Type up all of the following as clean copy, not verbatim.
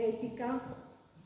etica,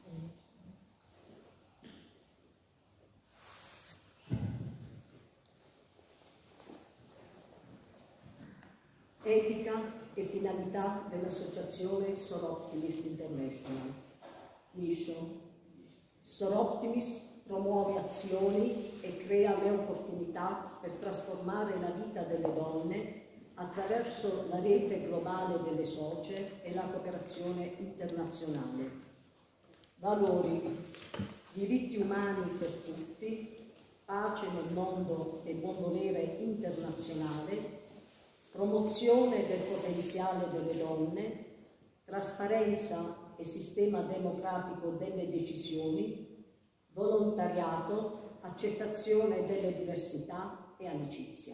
e finalità dell'associazione Soroptimist International. Mission. Soroptimist promuove azioni e crea le opportunità per trasformare la vita delle donne attraverso la rete globale delle SOCE e la cooperazione internazionale. Valori: diritti umani per tutti, pace nel mondo e buon volere internazionale, promozione del potenziale delle donne, trasparenza e sistema democratico delle decisioni, volontariato, accettazione delle diversità e amicizia.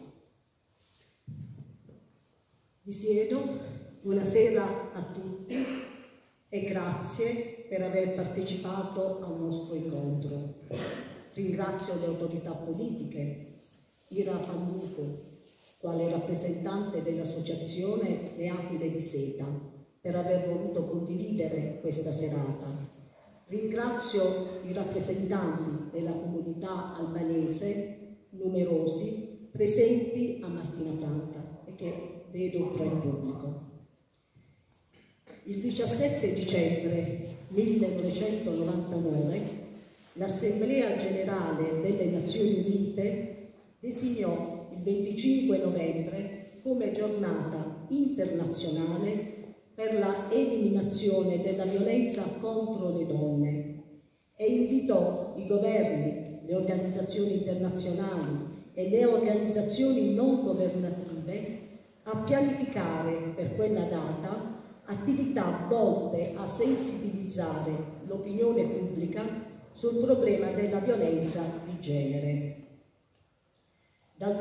Vi siedo, buonasera a tutti e grazie per aver partecipato al nostro incontro. Ringrazio le autorità politiche, Ira Panduco, quale rappresentante dell'associazione Le Aquile di Seta, per aver voluto condividere questa serata. Ringrazio i rappresentanti della comunità albanese, numerosi, presenti a Martina Franca e che vedo tra il pubblico. Il 17 dicembre 1999 l'Assemblea Generale delle Nazioni Unite designò il 25 novembre come giornata internazionale per la eliminazione della violenza contro le donne e invitò i governi, le organizzazioni internazionali e le organizzazioni non governative a pianificare per quella data attività volte a sensibilizzare l'opinione pubblica sul problema della violenza di genere. Dal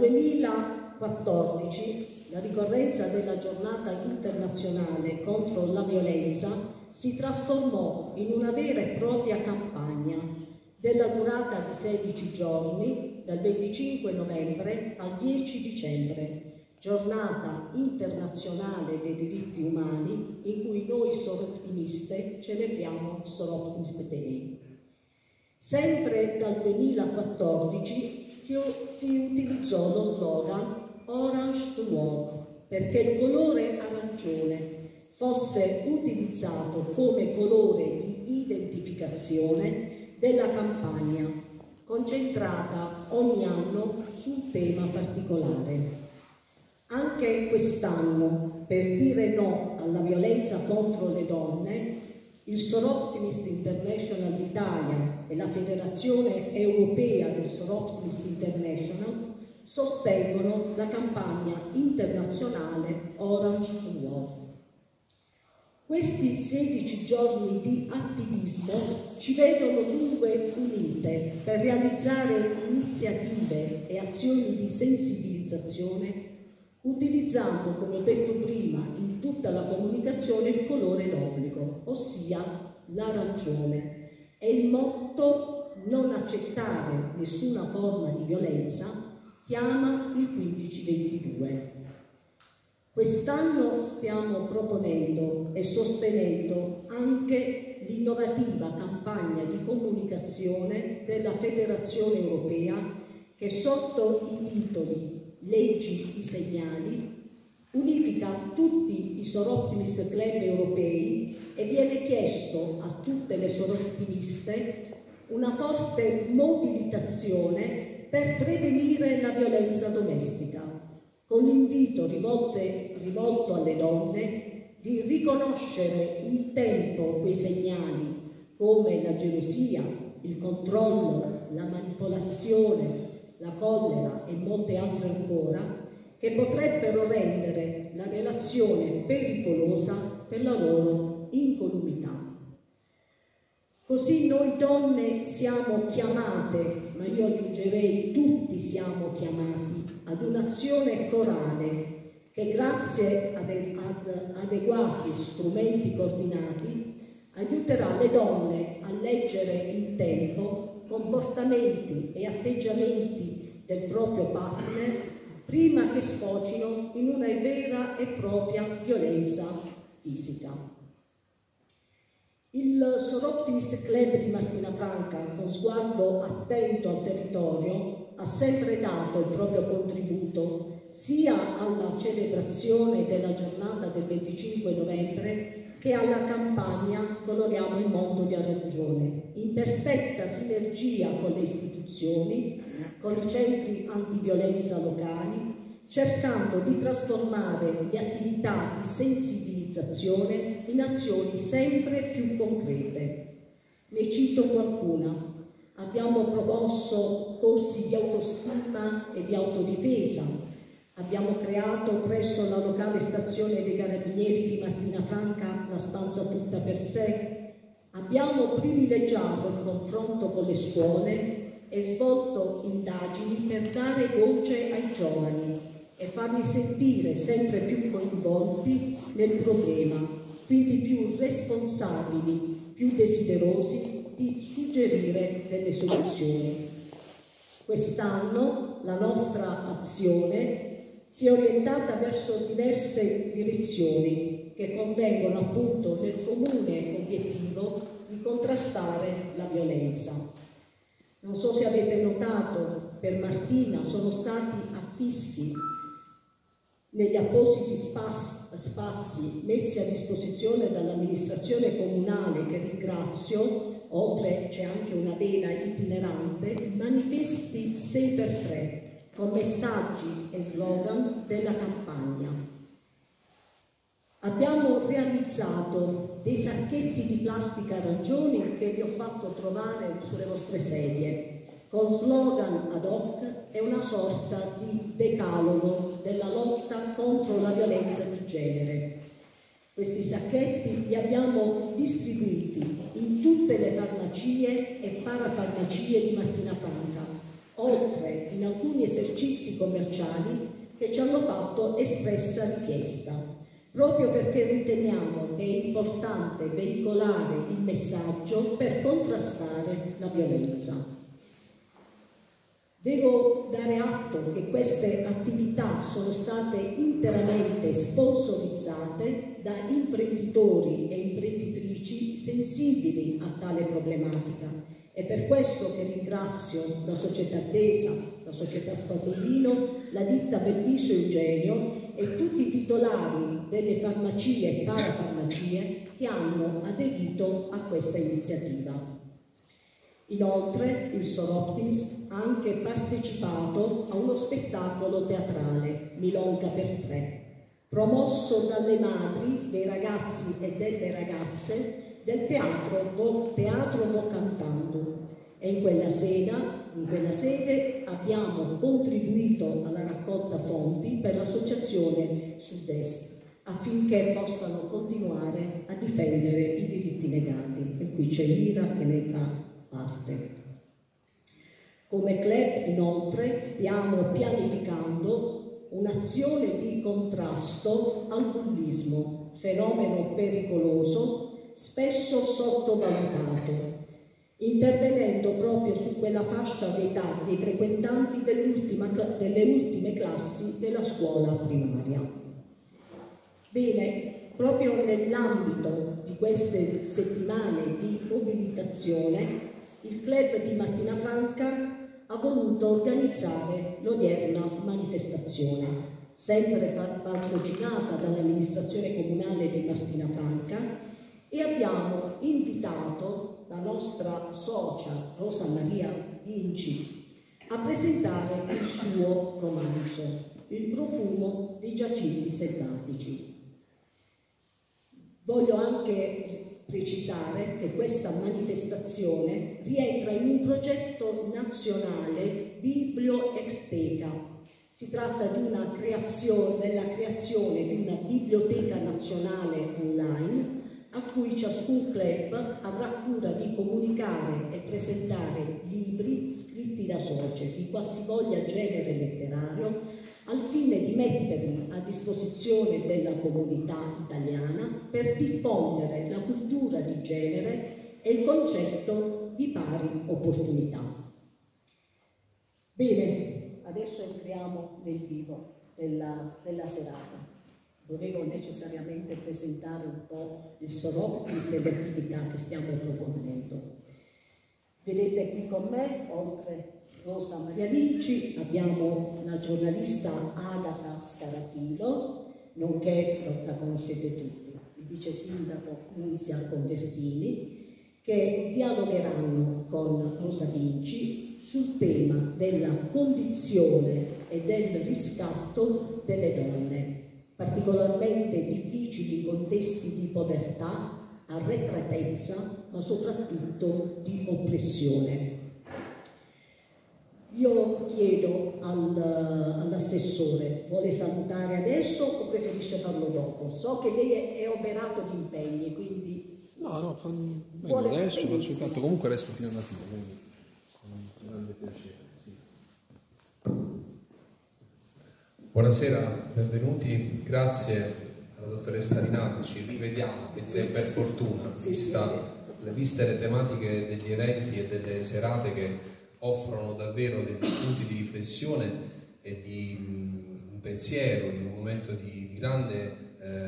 2014 la ricorrenza della giornata internazionale contro la violenza si trasformò in una vera e propria campagna della durata di 16 giorni, dal 25 novembre al 10 dicembre, giornata internazionale dei diritti umani in cui noi soroptimiste celebriamo Soroptimist Day. Sempre dal 2014 si utilizzò lo slogan Orange to Work perché il colore arancione fosse utilizzato come colore di identificazione della campagna, concentrata ogni anno su un tema particolare. Anche quest'anno, per dire no alla violenza contro le donne, il Soroptimist International d'Italia e la Federazione Europea del Soroptimist International sostengono la campagna internazionale Orange to Work. Questi 16 giorni di attivismo ci vedono dunque unite per realizzare iniziative e azioni di sensibilizzazione utilizzando, come ho detto prima, in tutta la comunicazione il colore d'obbligo, ossia l'arancione. E il motto "non accettare nessuna forma di violenza" chiama il 1522. Quest'anno stiamo proponendo e sostenendo anche l'innovativa campagna di comunicazione della Federazione Europea che sotto i titoli Leggi i segnali unifica tutti i Soroptimist Club europei e viene chiesto a tutte le soroptimiste una forte mobilitazione per prevenire la violenza domestica, con l'invito rivolto alle donne di riconoscere in tempo quei segnali come la gelosia, il controllo, la manipolazione, la collera e molte altre ancora, che potrebbero rendere la relazione pericolosa per la loro incolumità. Così noi donne siamo chiamate, ma io aggiungerei tutti siamo chiamati, ad un'azione corale che grazie ad adeguati strumenti coordinati aiuterà le donne a leggere in tempo comportamenti e atteggiamenti del proprio partner prima che sfocino in una vera e propria violenza fisica. Il Soroptimist Club di Martina Franca, con sguardo attento al territorio, ha sempre dato il proprio contributo sia alla celebrazione della giornata del 25 novembre che alla campagna Coloriamo il mondo di arancione, in perfetta sinergia con le istituzioni, con i centri antiviolenza locali, cercando di trasformare le attività di sensibilizzazione in azioni sempre più concrete. Ne cito qualcuna. Abbiamo promosso corsi di autostima e di autodifesa. Abbiamo creato presso la locale stazione dei Carabinieri di Martina Franca la stanza tutta per sé. Abbiamo privilegiato il confronto con le scuole e svolto indagini per dare voce ai giovani e farli sentire sempre più coinvolti nel problema, quindi più responsabili, più desiderosi di suggerire delle soluzioni. Quest'anno la nostra azione si è orientata verso diverse direzioni che convergono appunto nel comune obiettivo di contrastare la violenza. Non so se avete notato, per Martina sono stati affissi negli appositi spazi messi a disposizione dall'amministrazione comunale, che ringrazio, oltre c'è anche una vela itinerante, manifesti 6x3 con messaggi e slogan della campagna. Abbiamo realizzato dei sacchetti di plastica arancioni che vi ho fatto trovare sulle vostre sedie, con slogan ad hoc e una sorta di decalogo della lotta contro la violenza di genere. Questi sacchetti li abbiamo distribuiti in tutte le farmacie e parafarmacie di Martina Franca, oltre in alcuni esercizi commerciali che ci hanno fatto espressa richiesta, proprio perché riteniamo che è importante veicolare il messaggio per contrastare la violenza. Devo dare atto che queste attività sono state interamente sponsorizzate da imprenditori e imprenditrici sensibili a tale problematica. È per questo che ringrazio la società Desa, la società Spadolino, la ditta Belviso Eugenio e tutti i titolari delle farmacie e parafarmacie che hanno aderito a questa iniziativa. Inoltre il Soroptimist ha anche partecipato a uno spettacolo teatrale, Milonga per tre, promosso dalle madri, dei ragazzi e delle ragazze del teatro Vo Cantando, e in quella sede abbiamo contribuito alla raccolta fondi per l'associazione Sud-Est affinché possano continuare a difendere i diritti negati, e qui c'è l'IRA che ne fa parte. Come club inoltre stiamo pianificando un'azione di contrasto al bullismo, fenomeno pericoloso spesso sottovalutato, intervenendo proprio su quella fascia d'età dei frequentanti delle ultime classi della scuola primaria. Bene, proprio nell'ambito di queste settimane di mobilitazione, il club di Martina Franca ha voluto organizzare l'odierna manifestazione, sempre patrocinata dall'amministrazione comunale di Martina Franca, e abbiamo invitato la nostra socia Rosa Maria Vinci a presentare il suo romanzo, Il profumo dei giacinti selvatici. Voglio anche precisare che questa manifestazione rientra in un progetto nazionale Biblioexteca. Si tratta di della creazione di una biblioteca nazionale online a cui ciascun club avrà cura di comunicare e presentare libri scritti da soci di qualsivoglia genere letterario, al fine di metterli a disposizione della comunità italiana per diffondere la cultura di genere e il concetto di pari opportunità. Bene, adesso entriamo nel vivo della serata. dovevo necessariamente presentare un po' il synopsis delle attività che stiamo proponendo. Vedete qui con me, oltre Rosa Maria Vinci, abbiamo la giornalista Agata Scarafilo, nonché, la conoscete tutti, il vice sindaco Nunzia Convertini, che dialogheranno con Rosa Vinci sul tema della condizione e del riscatto delle donne, particolarmente difficili contesti di povertà, arretratezza, ma soprattutto di oppressione. Io chiedo all'assessore, vuole salutare adesso o preferisce farlo dopo? So che lei è operato di impegni, quindi... No, vengo adesso, faccio tanto, comunque resto fino alla fine, quindi con grande piacere. Sì. Buonasera, benvenuti, grazie alla dottoressa Rinaldi, ci rivediamo, per fortuna, viste le tematiche degli eventi e delle serate che offrono davvero degli spunti di riflessione e di un pensiero, di un momento di grande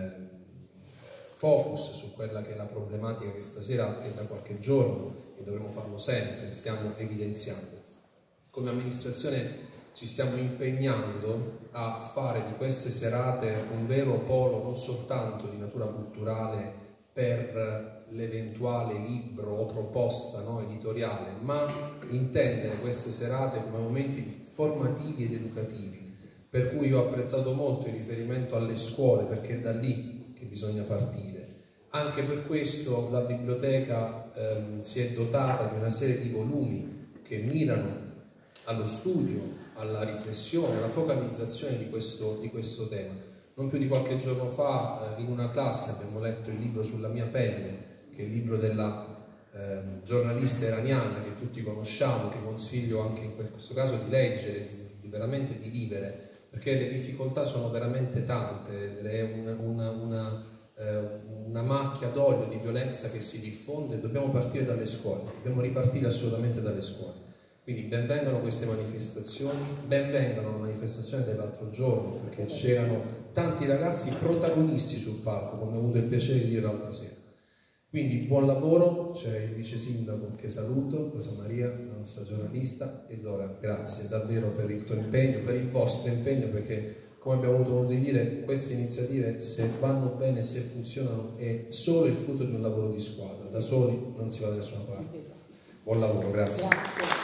focus su quella che è la problematica che stasera e da qualche giorno, e dovremo farlo sempre, stiamo evidenziando. Come amministrazione ci stiamo impegnando a fare di queste serate un vero polo non soltanto di natura culturale per l'eventuale libro o proposta editoriale, ma intendere queste serate come momenti formativi ed educativi, per cui io ho apprezzato molto il riferimento alle scuole, perché è da lì che bisogna partire. Anche per questo la biblioteca si è dotata di una serie di volumi che mirano allo studio, alla riflessione, alla focalizzazione di questo tema. Non più di qualche giorno fa in una classe abbiamo letto il libro Sulla mia pelle, che è il libro della giornalista iraniana che tutti conosciamo, che consiglio anche in questo caso di leggere, veramente di vivere, perché le difficoltà sono veramente tante, è una macchia d'olio di violenza che si diffonde. Dobbiamo partire dalle scuole, dobbiamo ripartire assolutamente dalle scuole. Quindi benvengano queste manifestazioni, benvengano la manifestazione dell'altro giorno, perché c'erano tanti ragazzi protagonisti sul palco, come ho avuto il piacere di dire l'altra sera. Quindi buon lavoro, c'è il vice sindaco che saluto, Rosa Maria, la nostra giornalista, e Dora, grazie davvero per il tuo impegno, per il vostro impegno, perché come abbiamo avuto modo di dire, queste iniziative, se vanno bene, se funzionano, è solo il frutto di un lavoro di squadra, da soli non si va da nessuna parte. Buon lavoro, grazie. Grazie.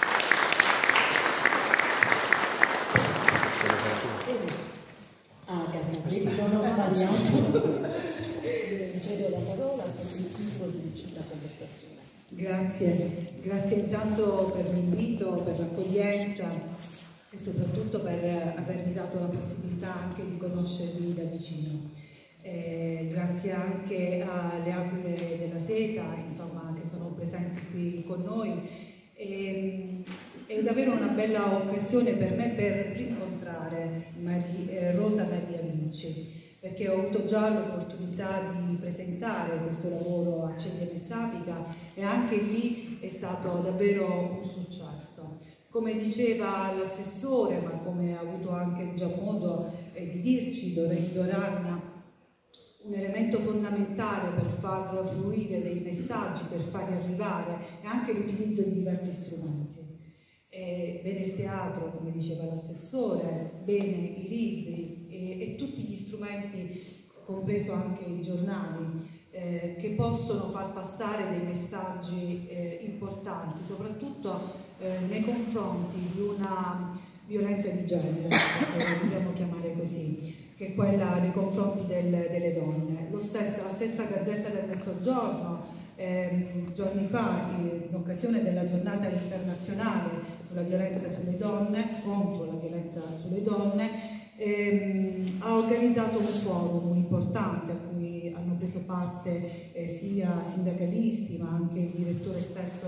Non ho sbagliato. Cedo la parola così introduci la conversazione. Grazie intanto per l'invito, per l'accoglienza e soprattutto per avermi dato la possibilità anche di conoscervi da vicino. Grazie anche alle Aquile della Seta, insomma, che sono presenti qui con noi. È davvero una bella occasione per me per rincontrare Rosa Maria Vinci, perché ho avuto già l'opportunità di presentare questo lavoro a Ceglie Messapica e anche lì è stato davvero un successo. Come diceva l'assessore, ma come ha avuto anche già modo di dirci Doranna, un elemento fondamentale per far fluire dei messaggi, per farli arrivare, è anche l'utilizzo di diversi strumenti. Bene il teatro, come diceva l'assessore, bene i libri e tutti gli strumenti, compreso anche i giornali, che possono far passare dei messaggi importanti, soprattutto nei confronti di una violenza di genere, dobbiamo chiamare così, che è quella nei confronti delle donne. La stessa Gazzetta del Mezzogiorno giorni fa, in occasione della giornata internazionale sulla violenza sulle donne, contro la violenza sulle donne, ha organizzato un forum importante a cui hanno preso parte sia sindacalisti ma anche il direttore stesso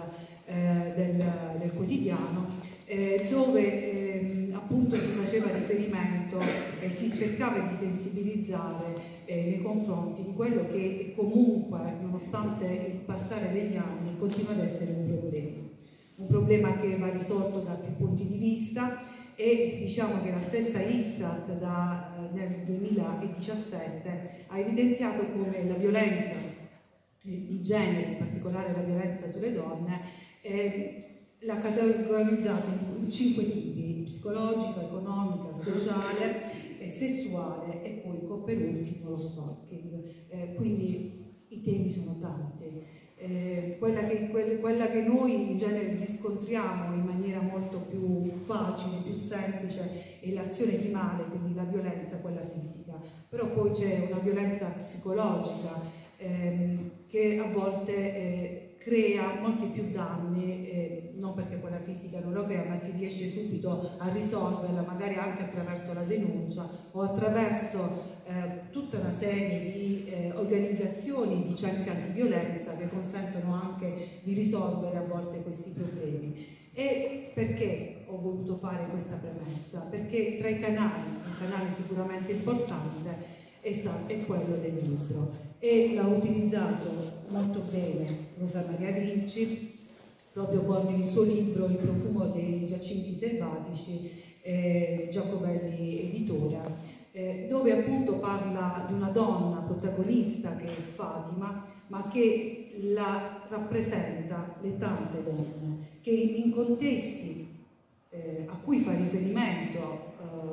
del quotidiano, dove appunto si faceva riferimento e si cercava di sensibilizzare nei confronti di quello che comunque, nonostante il passare degli anni, continua ad essere un problema che va risolto da più punti di vista e diciamo che la stessa Istat nel 2017 ha evidenziato come la violenza di genere, in particolare la violenza sulle donne, l'ha categorizzata in 5 tipi: psicologica, economica, sociale, sessuale e poi per ultimo lo stalking. Quindi i temi sono tanti. Quella che noi in genere riscontriamo in maniera molto più facile, più semplice è l'azione di male, quindi la violenza, quella fisica, però poi c'è una violenza psicologica che a volte crea molti più danni, non perché quella fisica non lo crea, ma si riesce subito a risolverla, magari anche attraverso la denuncia o attraverso tutta una serie di organizzazioni di centri antiviolenza che consentono anche di risolvere a volte questi problemi. E perché ho voluto fare questa premessa? Perché tra i canali, un canale sicuramente importante è quello del libro, e l'ha utilizzato molto bene Rosa Maria Vinci proprio con il suo libro Il profumo dei giacinti selvatici, Giacobelli editore, dove appunto parla di una donna protagonista che è Fatima, ma che la rappresenta le tante donne che in contesti a cui fa riferimento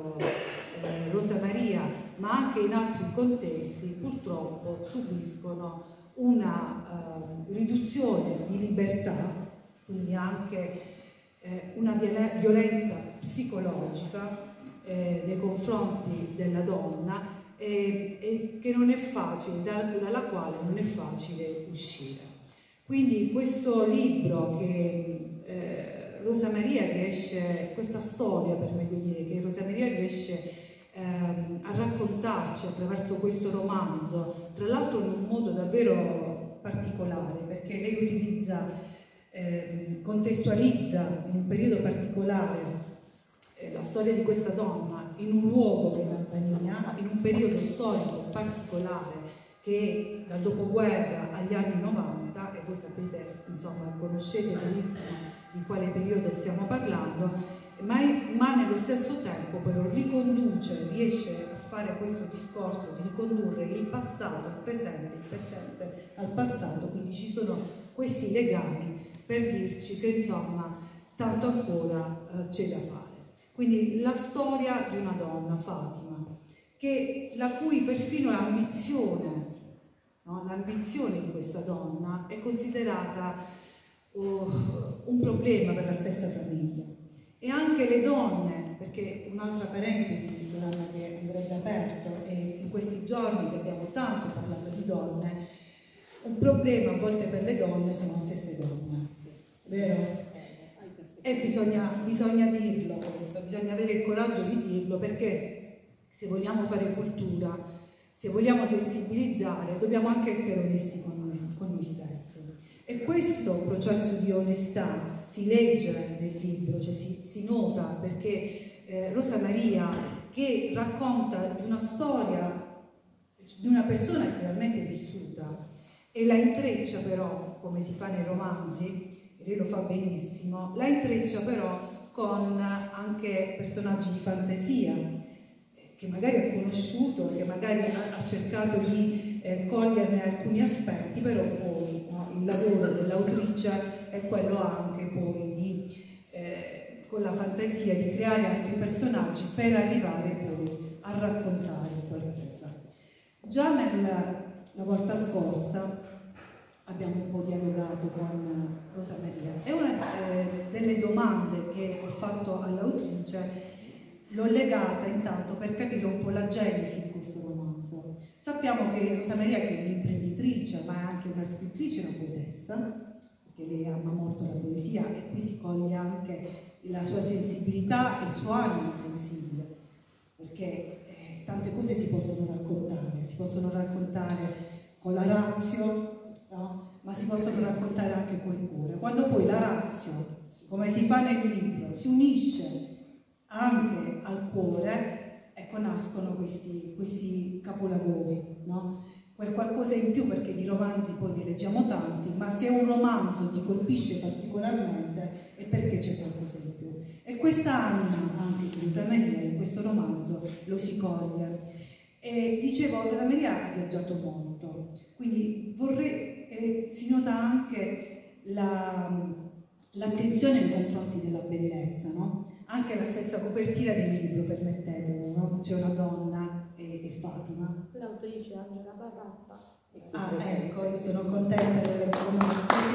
Rosa Maria, ma anche in altri contesti purtroppo subiscono una riduzione di libertà, quindi anche una violenza psicologica nei confronti della donna e che non è facile, dalla quale non è facile uscire. Quindi questo libro che Rosa Maria riesce, questa storia per meglio dire, che Rosa Maria riesce a raccontarci attraverso questo romanzo, tra l'altro in un modo davvero particolare, perché lei utilizza, contestualizza in un periodo particolare la storia di questa donna in un luogo dell'Albania, in un periodo storico particolare che è dal dopoguerra agli anni 90, e voi sapete, insomma, conoscete benissimo di quale periodo stiamo parlando, ma nello stesso tempo però riesce a fare questo discorso di ricondurre il passato al presente, il presente al passato, quindi ci sono questi legami per dirci che insomma tanto ancora c'è da fare. Quindi la storia di una donna, Fatima, la cui perfino l'ambizione, no? L'ambizione di questa donna è considerata un problema per la stessa famiglia. E anche le donne, perché un'altra parentesi che andrebbe aperto, e in questi giorni che abbiamo tanto parlato di donne, un problema a volte per le donne sono le stesse donne, vero? E bisogna dirlo questo, bisogna avere il coraggio di dirlo, perché se vogliamo fare cultura, se vogliamo sensibilizzare, dobbiamo anche essere onesti con noi stessi. E questo processo di onestà si legge nel libro, cioè si nota, perché Rosa Maria, che racconta di una storia di una persona realmente vissuta, e la intreccia però, come si fa nei romanzi, e lei lo fa benissimo, la intreccia però con anche personaggi di fantasia, che magari ha conosciuto, che magari ha cercato di coglierne alcuni aspetti, però poi il lavoro dell'autrice è quello anche poi di, con la fantasia, di creare altri personaggi per arrivare poi a raccontare qualcosa. Già la volta scorsa abbiamo un po' dialogato con Rosa Maria e una delle domande che ho fatto all'autrice l'ho legata intanto per capire un po' la genesi di questo romanzo. Sappiamo che Rosa Maria, che è un'imprenditrice, ma è anche una scrittrice e una poetessa, perché lei ama molto la poesia, e qui si coglie anche la sua sensibilità e il suo animo sensibile, perché tante cose si possono raccontare con la razio, no? Ma si possono raccontare anche col cuore. Quando poi la razio, come si fa nel libro, si unisce anche al cuore, ecco, nascono questi capolavori, no? Quel qualcosa in più, perché di romanzi poi ne leggiamo tanti, ma se un romanzo ti colpisce particolarmente è perché c'è qualcosa in più. E questa anima, anche curiosamente, in questo romanzo lo si coglie. Dicevo, Rosa Maria ha viaggiato molto, quindi si nota anche l'attenzione nei confronti della bellezza, no? Anche la stessa copertina del libro, permettetelo, no? C'è una donna e Fatima. L'autrice Angela Barrappa. Ah, ecco, io sono contenta delle conoscenze.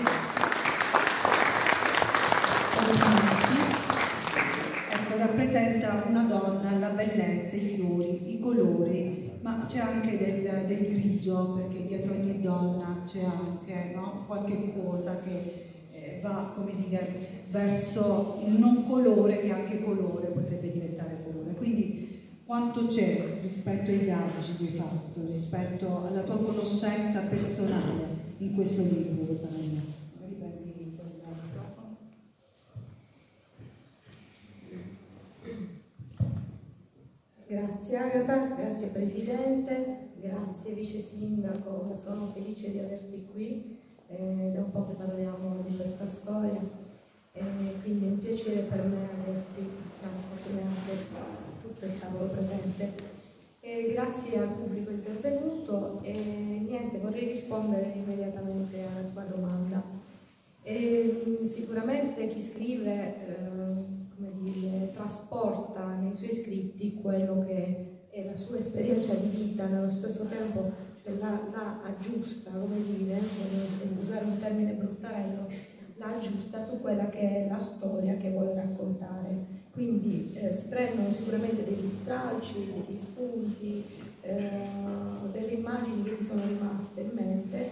Ecco, rappresenta una donna, la bellezza, i fiori, i colori, ma c'è anche del grigio, perché dietro ogni donna c'è anche, no, qualche cosa che va, come dire, verso il non colore, che anche colore potrebbe diventare colore. Quindi quanto c'è rispetto ai viaggi che hai fatto, rispetto alla tua conoscenza personale in questo libro, Rosa Maria? Riprendi il microfono. Grazie Agata, grazie Presidente, grazie Vice Sindaco, sono felice di averti qui, da un po' che parliamo di questa storia, quindi è un piacere per me averti a fianco, come anche tutto il tavolo presente. Grazie al pubblico intervenuto e niente, vorrei rispondere immediatamente alla tua domanda. Sicuramente chi scrive come dire, trasporta nei suoi scritti quello che è la sua esperienza di vita, nello stesso tempo cioè la aggiusta, come dire, voglio usare un termine bruttarello, la aggiusta su quella che è la storia che vuole raccontare. Quindi si prendono sicuramente degli stralci, degli spunti, delle immagini che ti sono rimaste in mente,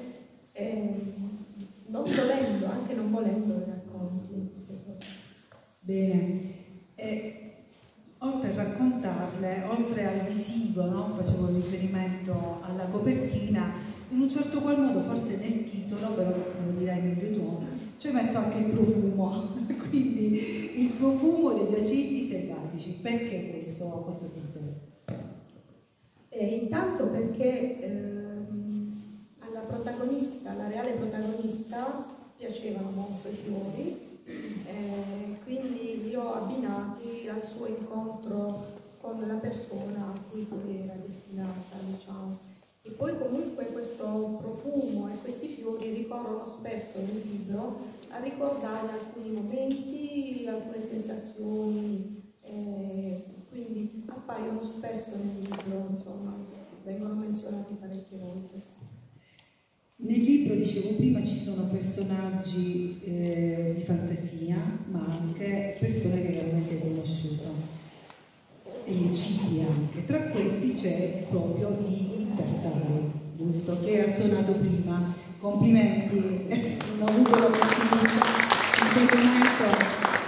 non volendo, anche non volendo, le racconti. Bene, oltre a raccontarle, oltre al visivo, no? Facevo riferimento alla copertina, in un certo qual modo, forse nel titolo, però me lo direi meglio tu, ci hai messo anche il profumo, quindi il profumo dei giacinti selvatici. Perché questo titolo? Intanto perché alla protagonista, alla reale protagonista, piacevano molto i fiori, quindi li ho abbinati al suo incontro con la persona a cui era destinata, diciamo. E poi comunque questo profumo e questi fiori ricorrono spesso nel libro a ricordare alcuni momenti, alcune sensazioni, quindi appaiono spesso nel libro, insomma, vengono menzionati parecchie volte. Nel libro, dicevo prima, ci sono personaggi di fantasia, ma anche persone che veramente hai conosciuto, e citi anche. Tra questi c'è proprio Didi Tartari, giusto? Che ha suonato prima. Complimenti, non ho avuto la possibilità in quel momento,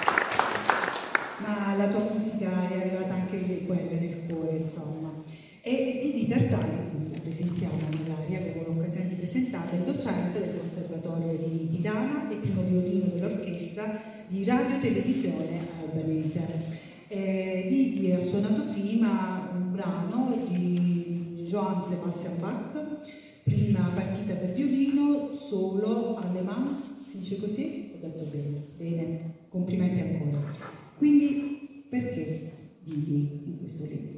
ma la tua musica è arrivata anche quella nel cuore, insomma. E Didi Tartari, quindi la presentiamo nell'aria, avevo l'occasione di presentarla, è docente del Conservatorio di Tirana e primo violino dell'orchestra di Radio Televisione Albanese. Didi ha suonato prima un brano di Johann Sebastian Bach, prima partita per violino solo all'Alemán, si dice così? Ho detto bene, bene, complimenti ancora. Quindi perché Didi in questo libro?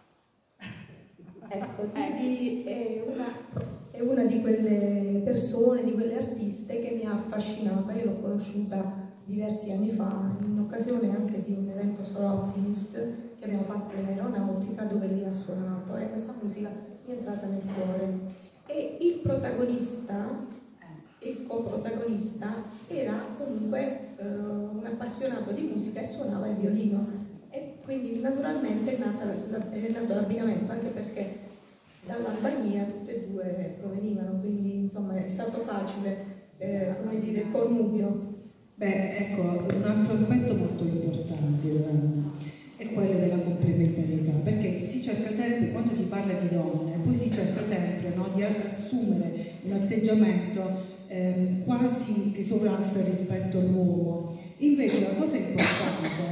Ecco, Didi è una di quelle persone, di quelle artiste che mi ha affascinata. Io l'ho conosciuta diversi anni fa, in occasione anche di un evento Solo Optimist che abbiamo fatto in aeronautica, dove lei ha suonato, e questa musica mi è entrata nel cuore. E il protagonista, il coprotagonista, era comunque un appassionato di musica e suonava il violino, e quindi naturalmente è nato l'abbinamento, anche perché dall'Albania tutte e due provenivano, quindi insomma è stato facile, come dire, il connubio. Beh, ecco, un altro aspetto molto importante è quello della complementarietà, perché si cerca sempre, quando si parla di donne, poi si cerca sempre, no, di assumere un atteggiamento quasi che sovrasta rispetto all'uomo. Invece la cosa importante, a mio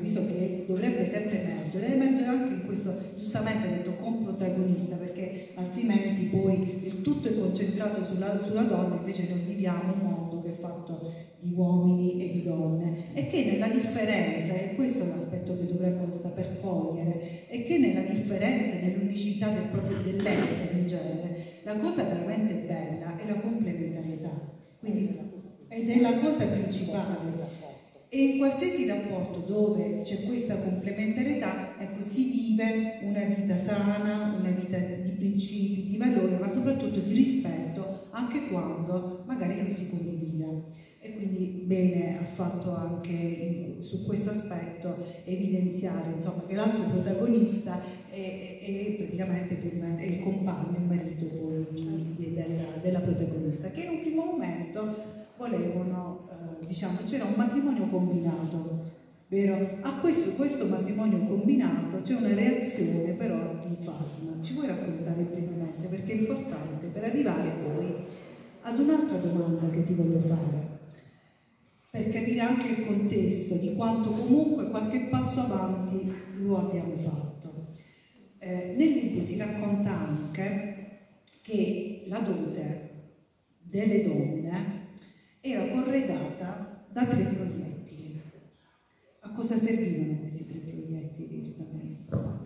avviso che dovrebbe sempre emergere anche in questo, giustamente detto, con protagonista, perché altrimenti poi il tutto è concentrato sulla donna, invece noi viviamo un mondo che è fatto di uomini e di donne, e che nella differenza, e questo è l'aspetto che dovremmo saper cogliere, è che nella differenza e nell'unicità dell'essere in genere, la cosa veramente bella è la complementarietà, quindi ed è la cosa principale. E in qualsiasi rapporto dove c'è questa complementarietà, ecco, si vive una vita sana, una vita di principi, di valori, ma soprattutto di rispetto, anche quando magari non si condivide. E quindi bene ha fatto anche su questo aspetto evidenziare, insomma, che l'altro protagonista è praticamente il compagno, il marito poi della protagonista, che in un primo momento volevano, diciamo, c'era un matrimonio combinato, vero? A questo matrimonio combinato c'è una reazione però di Fatima. Ci vuoi raccontare brevemente, perché è importante per arrivare poi ad un'altra domanda che ti voglio fare, per capire anche il contesto di quanto comunque qualche passo avanti lo abbiamo fatto. Nel libro si racconta anche che la dote delle donne era corredata da 3 proiettili. A cosa servivano questi 3 proiettili, Rosamella?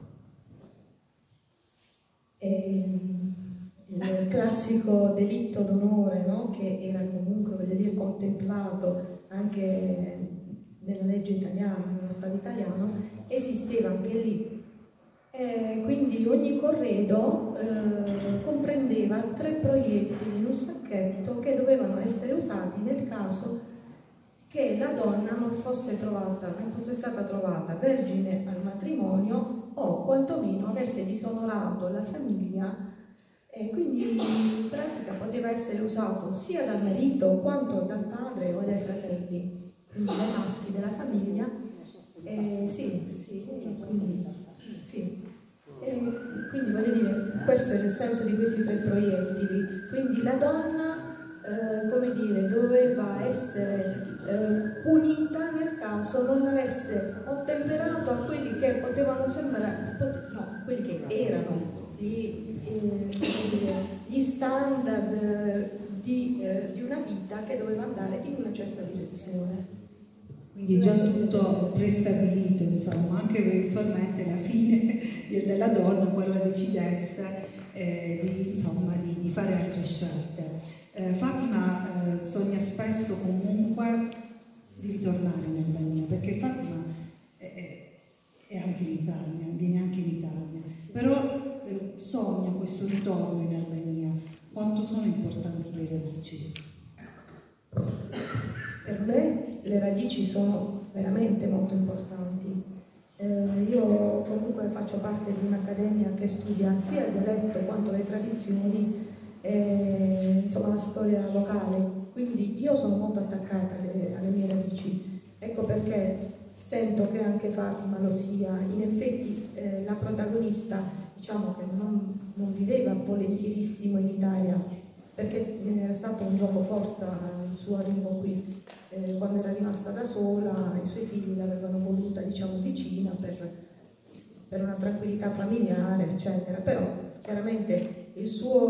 Il classico delitto d'onore, no? Che era comunque, voglio dire, contemplato anche nella legge italiana, nello Stato italiano, esisteva anche lì. Quindi ogni corredo comprendeva 3 proiettili in un sacchetto che dovevano essere usati nel caso che la donna non fosse stata trovata vergine al matrimonio o quantomeno avesse disonorato la famiglia. Quindi in pratica poteva essere usato sia dal marito quanto dal padre o dai fratelli, quindi dai maschi della famiglia. Quindi voglio dire, questo è il senso di questi 3 proiettili. Quindi la donna, come dire, doveva essere punita nel caso non avesse ottemperato a quelli che potevano sembrare, quelli che erano gli standard di una vita che doveva andare in una certa direzione. Quindi già tutto prestabilito, insomma, anche eventualmente la fine della donna, qualora decidesse di fare altre scelte. Fatima sogna spesso comunque di ritornare in Albania, perché Fatima è anche in Italia, viene anche in Italia, però sogna questo ritorno in Albania. Quanto sono importanti le radici? Per me le radici sono veramente molto importanti. Io comunque faccio parte di un'accademia che studia sia il dialetto quanto le tradizioni, insomma la storia locale, quindi io sono molto attaccata alle mie radici. Ecco perché sento che anche Fatima lo sia. In effetti la protagonista, diciamo che non viveva volentierissimo in Italia, perché era stato un gioco forza il suo arrivo qui. Quando era rimasta da sola, i suoi figli l'avevano voluta, diciamo, vicina per una tranquillità familiare, eccetera. Però chiaramente la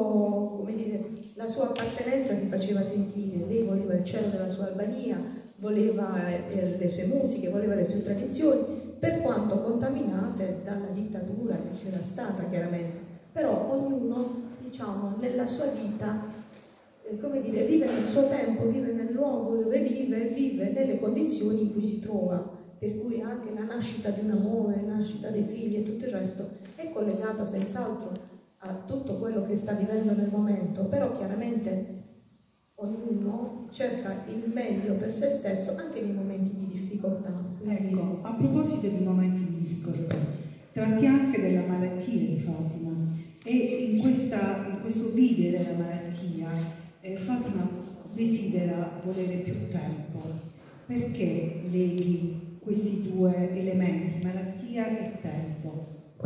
sua appartenenza si faceva sentire. Lei voleva il cielo della sua Albania, voleva le sue musiche, voleva le sue tradizioni, per quanto contaminate dalla dittatura che c'era stata, chiaramente. Però ognuno, diciamo, nella sua vita, come dire, vive nel suo tempo, vive nel luogo dove vive nelle condizioni in cui si trova, per cui anche la nascita di un amore, la nascita dei figli e tutto il resto è collegato senz'altro a tutto quello che sta vivendo nel momento, però chiaramente ognuno cerca il meglio per se stesso anche nei momenti di difficoltà. Quindi... Ecco, a proposito di momenti di difficoltà, tratti anche della malattia di Fatima, e in questo vivere la malattia Fatima desidera volere più tempo. Perché leghi questi 2 elementi, malattia e tempo?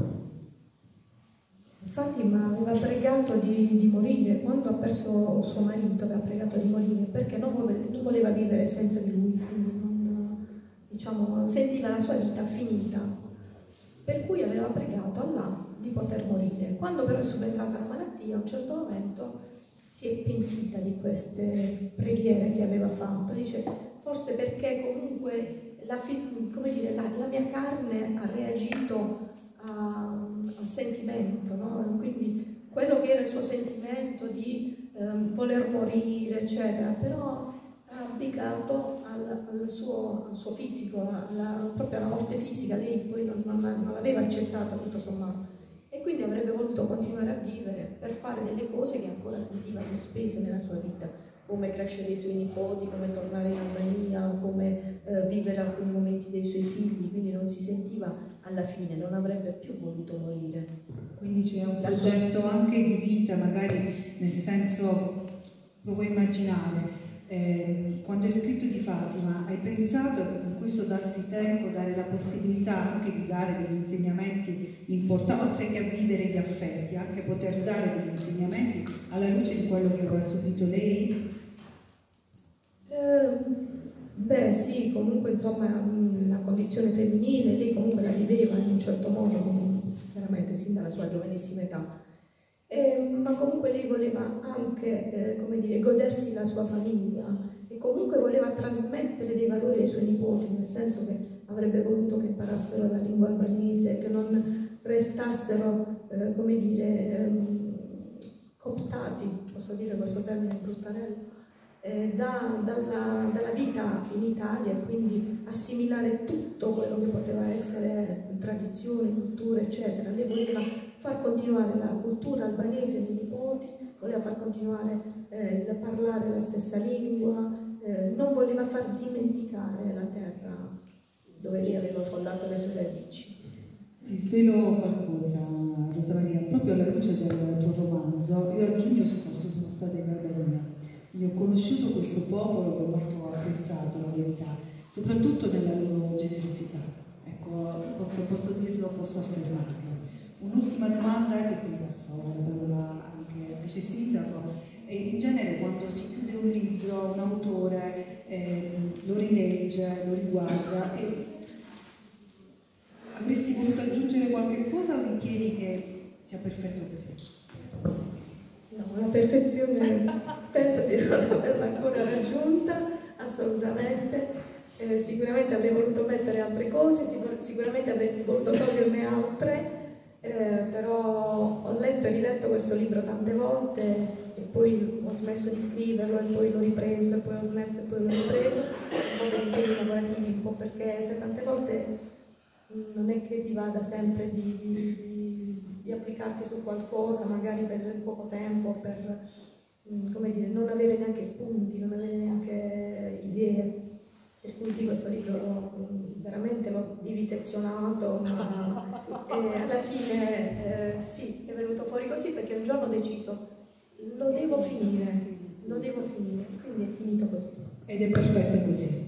Fatima aveva pregato di morire. Quando ha perso suo marito aveva pregato di morire perché non voleva vivere senza di lui, quindi diciamo, sentiva la sua vita finita, per cui aveva pregato Allah di poter morire. Quando però è subentrata la malattia, a un certo momento si è pentita di queste preghiere che aveva fatto. Dice, forse perché comunque la mia carne ha reagito al sentimento, no? Quindi quello che era il suo sentimento di voler morire, eccetera, però ha abdicato al suo fisico, proprio alla morte fisica. Lei poi non l'aveva accettata tutto sommato, e quindi avrebbe voluto continuare a vivere per fare delle cose che ancora sentiva sospese nella sua vita, come crescere i suoi nipoti, come tornare in Albania, come vivere alcuni momenti dei suoi figli, quindi non si sentiva alla fine, non avrebbe più voluto morire. Quindi c'è un progetto anche di vita, magari, nel senso, provo a immaginare, quando hai scritto di Fatima, hai pensato che con questo darsi tempo, dare la possibilità anche di dare degli insegnamenti importanti, oltre che a vivere gli affetti, anche poter dare degli insegnamenti alla luce di quello che aveva subito lei? Beh sì, comunque insomma la condizione femminile, lei comunque la viveva in un certo modo, veramente sin dalla sua giovanissima età. Ma comunque lei voleva anche, come dire, godersi la sua famiglia, e comunque voleva trasmettere dei valori ai suoi nipoti, nel senso che avrebbe voluto che imparassero la lingua albanese, che non restassero, come dire, cooptati, posso dire questo termine bruttarello, dalla vita in Italia, e quindi assimilare tutto quello che poteva essere tradizione, cultura, eccetera. Lei voleva far continuare la cultura albanese nei nipoti, voleva far continuare a parlare la stessa lingua, non voleva far dimenticare la terra dove lei aveva fondato le sue radici. Ti svelo qualcosa, Rosa Maria, proprio alla luce del tuo romanzo. Io a giugno scorso sono stata in Albania. Ho conosciuto questo popolo che ho molto apprezzato, la verità, soprattutto nella loro generosità. Ecco, posso dirlo, posso affermarlo. Un'ultima domanda, che poi passo la parola anche al vice sindaco. In genere quando si chiude un libro, un autore lo rilegge, lo riguarda, e avresti voluto aggiungere qualche cosa o ritieni che sia perfetto così? No, la perfezione penso di non averla ancora raggiunta, assolutamente. Sicuramente avrei voluto mettere altre cose, sicuramente avrei voluto toglierne altre, però ho letto e riletto questo libro tante volte e poi ho smesso di scriverlo, e poi l'ho ripreso, e poi ho smesso, e poi l'ho ripreso, un po' per impegni lavorativi, un po' perché se tante volte non è che ti vada sempre di applicarti su qualcosa, magari per poco tempo, per, come dire, non avere neanche spunti, non avere neanche idee. Per cui sì, questo libro veramente l'ho vivisezionato, ma alla fine sì, è venuto fuori così, perché un giorno ho deciso, lo devo finire, quindi è finito così. Ed è perfetto così.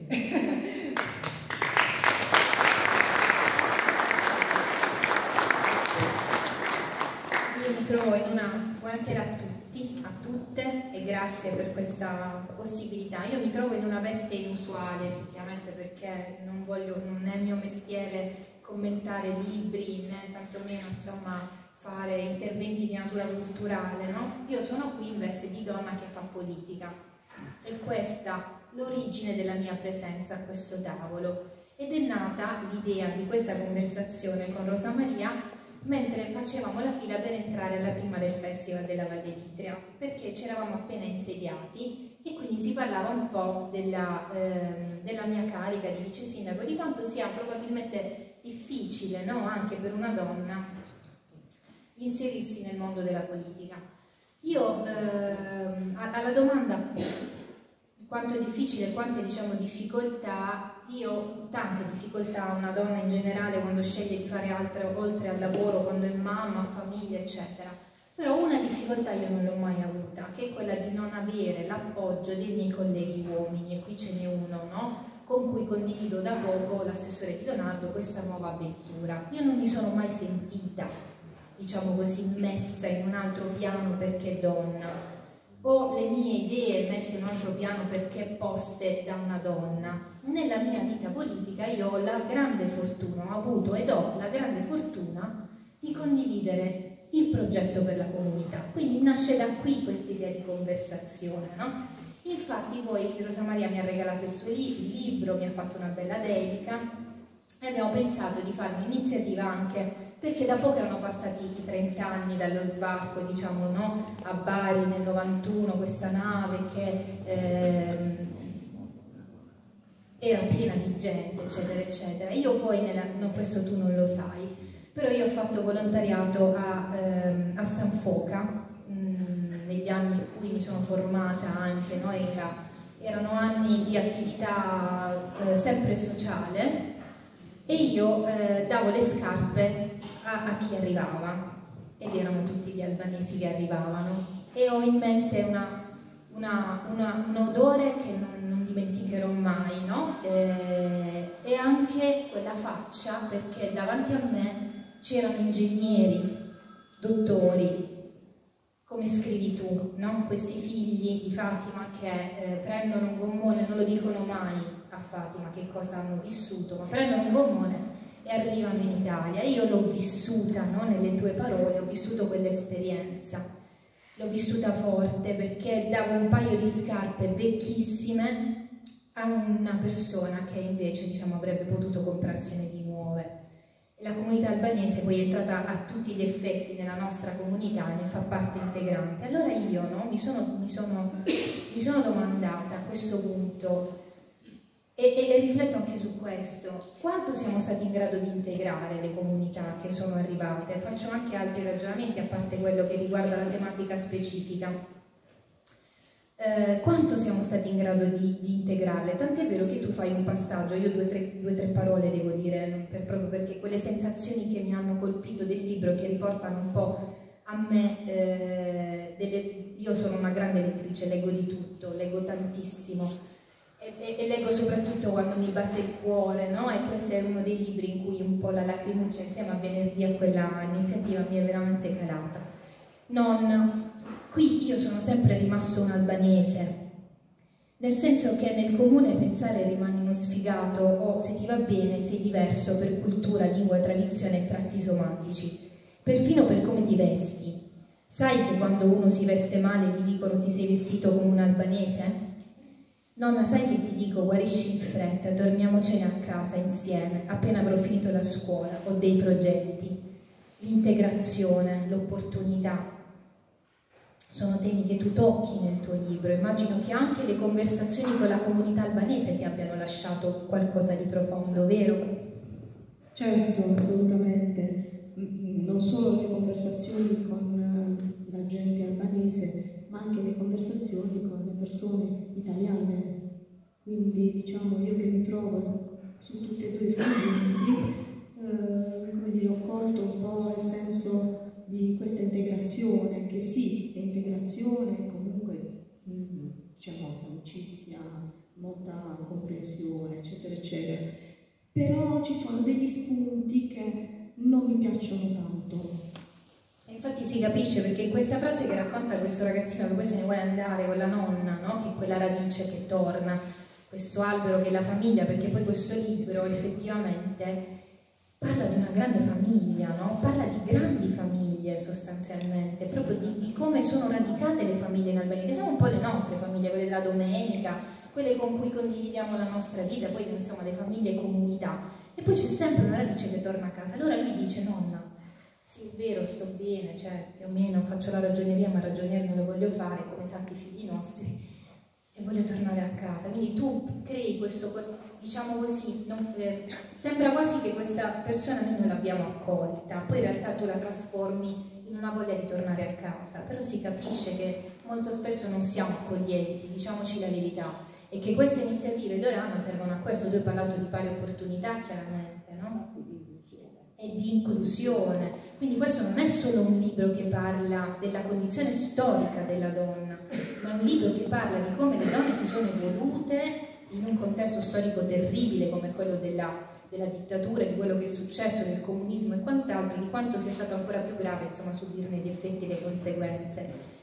Trovo in una buonasera a tutti, a tutte, e grazie per questa possibilità. Io mi trovo in una veste inusuale effettivamente, perché non è mio mestiere commentare libri, né tantomeno insomma fare interventi di natura culturale, no? Io sono qui in veste di donna che fa politica, e questa l'origine della mia presenza a questo tavolo, ed è nata l'idea di questa conversazione con Rosa Maria mentre facevamo la fila per entrare alla prima del Festival della Valle d'Itria, perché ci eravamo appena insediati e quindi si parlava un po' della mia carica di vice sindaco, di quanto sia probabilmente difficile, no? Anche per una donna inserirsi nel mondo della politica. Io alla domanda quanto è difficile, quante diciamo difficoltà, io ho tante difficoltà, una donna in generale quando sceglie di fare altro oltre al lavoro, quando è mamma, famiglia eccetera, però una difficoltà io non l'ho mai avuta, che è quella di non avere l'appoggio dei miei colleghi uomini, e qui ce n'è uno, no? Con cui condivido da poco, l'assessore Di Donaldo, questa nuova avventura. Io non mi sono mai sentita, diciamo così, messa in un altro piano perché donna. o le mie idee messe in un altro piano perché poste da una donna. Nella mia vita politica io ho la grande fortuna, ho avuto ed ho la grande fortuna di condividere il progetto per la comunità. Quindi nasce da qui questa idea di conversazione, no? Infatti poi Rosa Maria mi ha regalato il suo libro, mi ha fatto una bella dedica e abbiamo pensato di fare un'iniziativa anche perché da poco erano passati i 30 anni dallo sbarco, diciamo, no? A Bari nel 91, questa nave che era piena di gente, eccetera, eccetera. Io poi, no, questo tu non lo sai, però io ho fatto volontariato a San Foca, negli anni in cui mi sono formata anche, no? Erano anni di attività sempre sociale e io davo le scarpe a chi arrivava ed erano tutti gli albanesi che arrivavano e ho in mente un odore che non dimenticherò mai, no? E anche quella faccia, perché davanti a me c'erano ingegneri, dottori, come scrivi tu, no? Questi figli di Fatima che prendono un gommone, non lo dicono mai a Fatima che cosa hanno vissuto, ma prendono un gommone e arrivano in Italia. Io l'ho vissuta, no? Nelle tue parole, ho vissuto quell'esperienza, l'ho vissuta forte perché davo un paio di scarpe vecchissime a una persona che invece, diciamo, avrebbe potuto comprarsene di nuove. La comunità albanese poi è entrata a tutti gli effetti nella nostra comunità, ne fa parte integrante. Allora io, no, mi sono domandata a questo punto e rifletto anche su questo: quanto siamo stati in grado di integrare le comunità che sono arrivate? Faccio anche altri ragionamenti a parte quello che riguarda la tematica specifica. Quanto siamo stati in grado di integrarle? Tant'è vero che tu fai un passaggio, io due o tre parole devo dire, proprio perché quelle sensazioni che mi hanno colpito del libro, che riportano un po' a me, io sono una grande lettrice, leggo di tutto, leggo tantissimo e leggo soprattutto quando mi batte il cuore, no? E questo è uno dei libri in cui un po' la lacrimuccia insieme a venerdì a quella iniziativa mi è veramente calata. Qui io sono sempre rimasto un albanese, nel senso che nel comune pensare rimani uno sfigato o, se ti va bene, sei diverso per cultura, lingua, tradizione e tratti somatici, perfino per come ti vesti. Sai che quando uno si veste male gli dicono ti sei vestito come un albanese? Nonna, sai che ti dico, guarisci in fretta, torniamocene a casa insieme, appena avrò finito la scuola, ho dei progetti. L'integrazione, l'opportunità, sono temi che tu tocchi nel tuo libro. Immagino che anche le conversazioni con la comunità albanese ti abbiano lasciato qualcosa di profondo, vero? Certo, assolutamente. Non solo le conversazioni con la gente albanese, ma anche le conversazioni con le persone italiane. Quindi, diciamo, io che mi trovo su tutti e due i frangenti, come dire, ho colto un po' il senso di questa integrazione, che sì, è integrazione, comunque c'è molta amicizia, molta comprensione, eccetera, eccetera. Però ci sono degli spunti che non mi piacciono tanto. E infatti si capisce, perché in questa frase che racconta questo ragazzino che poi se ne vuole andare con la nonna, no? Che è quella radice che torna, questo albero che è la famiglia, perché poi questo libro effettivamente parla di una grande famiglia, no? Parla di grandi famiglie sostanzialmente, proprio di come sono radicate le famiglie in Albania, che sono un po' le nostre famiglie, quelle della domenica, quelle con cui condividiamo la nostra vita, poi insomma le famiglie e comunità. E poi c'è sempre una radice che torna a casa. Allora lui dice: nonna, sì, è vero, sto bene, cioè più o meno faccio la ragioneria, ma ragioniere non lo voglio fare come tanti figli nostri e voglio tornare a casa. Quindi tu crei questo, diciamo così, sembra quasi che questa persona noi non l'abbiamo accolta, poi in realtà tu la trasformi in una voglia di tornare a casa, però si capisce che molto spesso non siamo accoglienti, diciamoci la verità, e che queste iniziative Dorana servono a questo. Tu hai parlato di pari opportunità, chiaramente, no? E di inclusione. Quindi questo non è solo un libro che parla della condizione storica della donna, ma è un libro che parla di come le donne si sono evolute in un contesto storico terribile come quello della dittatura, di quello che è successo nel comunismo e quant'altro, di quanto sia stato ancora più grave, insomma, subirne gli effetti e le conseguenze.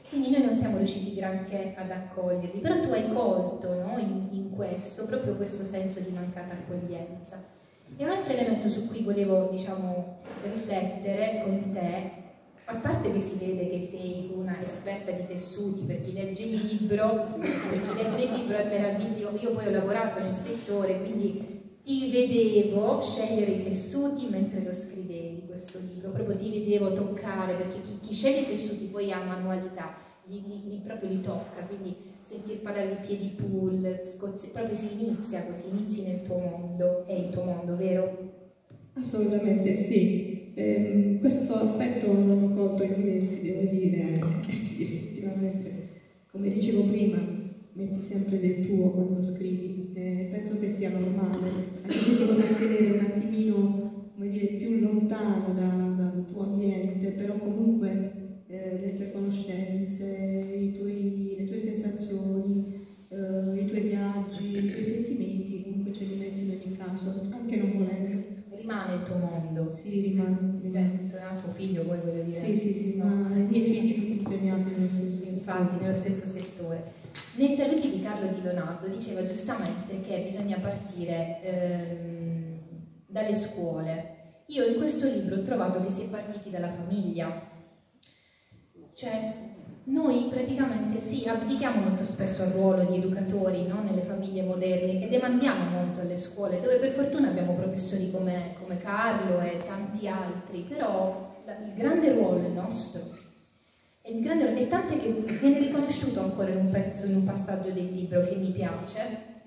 Quindi noi non siamo riusciti granché ad accoglierli, però tu hai colto, no, in questo, proprio questo senso di mancata accoglienza. E un altro elemento su cui volevo, diciamo, riflettere con te, a parte che si vede che sei una esperta di tessuti, per chi legge il libro, è meraviglioso. Io poi ho lavorato nel settore, quindi ti vedevo scegliere i tessuti mentre lo scrivevi questo libro, proprio ti vedevo toccare, perché chi sceglie i tessuti poi ha manualità, proprio li tocca, quindi sentir parlare di piedi pull, proprio si inizia così, inizi nel tuo mondo, è il tuo mondo, vero? Assolutamente sì. Questo aspetto non ho colto in diversi, devo dire, sì, effettivamente, come dicevo prima, metti sempre del tuo quando scrivi, penso che sia normale, anche se ti vuoi mantenere un attimino, come dire, più lontano dal tuo ambiente, però comunque le tue conoscenze, le tue sensazioni, i tuoi viaggi, i tuoi sentimenti, comunque ce li metti in ogni caso, anche non volendo. Rimane il tuo mondo. Sì, rimane. Cioè, tuo figlio, poi voglio dire. Sì, ma i miei figli tutti impegnati nello stesso settore. Infatti, nello stesso settore. Nei saluti di Carlo Di Leonardo diceva giustamente che bisogna partire dalle scuole. Io in questo libro ho trovato che si è partiti dalla famiglia. Cioè, noi praticamente sì, abdichiamo molto spesso al ruolo di educatori, no? Nelle famiglie moderne e demandiamo molto alle scuole, dove per fortuna abbiamo professori come Carlo e tanti altri, però il grande ruolo è nostro. E tant'è che viene riconosciuto ancora in un passaggio del libro che mi piace.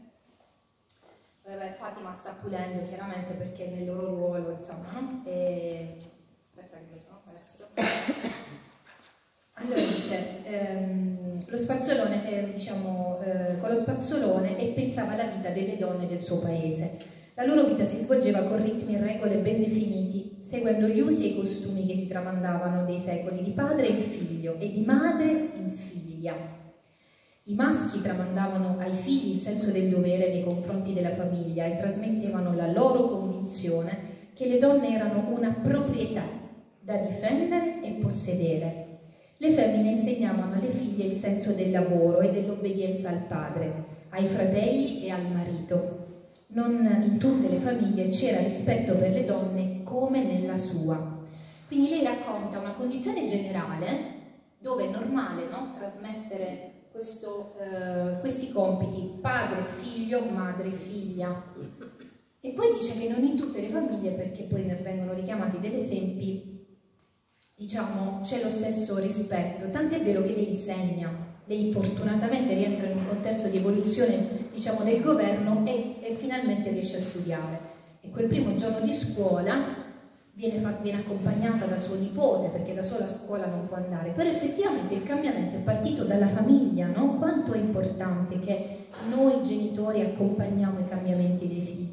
Fatima sta pulendo chiaramente perché è nel loro ruolo, insomma, no? Aspetta che mi sono perso. Allora dice, lo spazzolone, con lo spazzolone e pensava alla vita delle donne del suo paese. La loro vita si svolgeva con ritmi e regole ben definiti, seguendo gli usi e i costumi che si tramandavano dei secoli di padre in figlio e di madre in figlia. I maschi tramandavano ai figli il senso del dovere nei confronti della famiglia e trasmettevano la loro convinzione che le donne erano una proprietà da difendere e possedere. Le femmine insegnavano alle figlie il senso del lavoro e dell'obbedienza al padre, ai fratelli e al marito. Non in tutte le famiglie c'era rispetto per le donne come nella sua. Quindi lei racconta una condizione generale dove è normale, no? Trasmettere questi compiti, padre, figlio, madre, figlia. E poi dice che non in tutte le famiglie, perché poi ne vengono richiamati degli esempi, diciamo, c'è lo stesso rispetto, tant'è vero che lei insegna, lei fortunatamente rientra in un contesto di evoluzione, diciamo, del governo e finalmente riesce a studiare. E quel primo giorno di scuola viene accompagnata da suo nipote, perché da sola a scuola non può andare, però effettivamente il cambiamento è partito dalla famiglia, no? Quanto è importante che noi genitori accompagniamo i cambiamenti dei figli.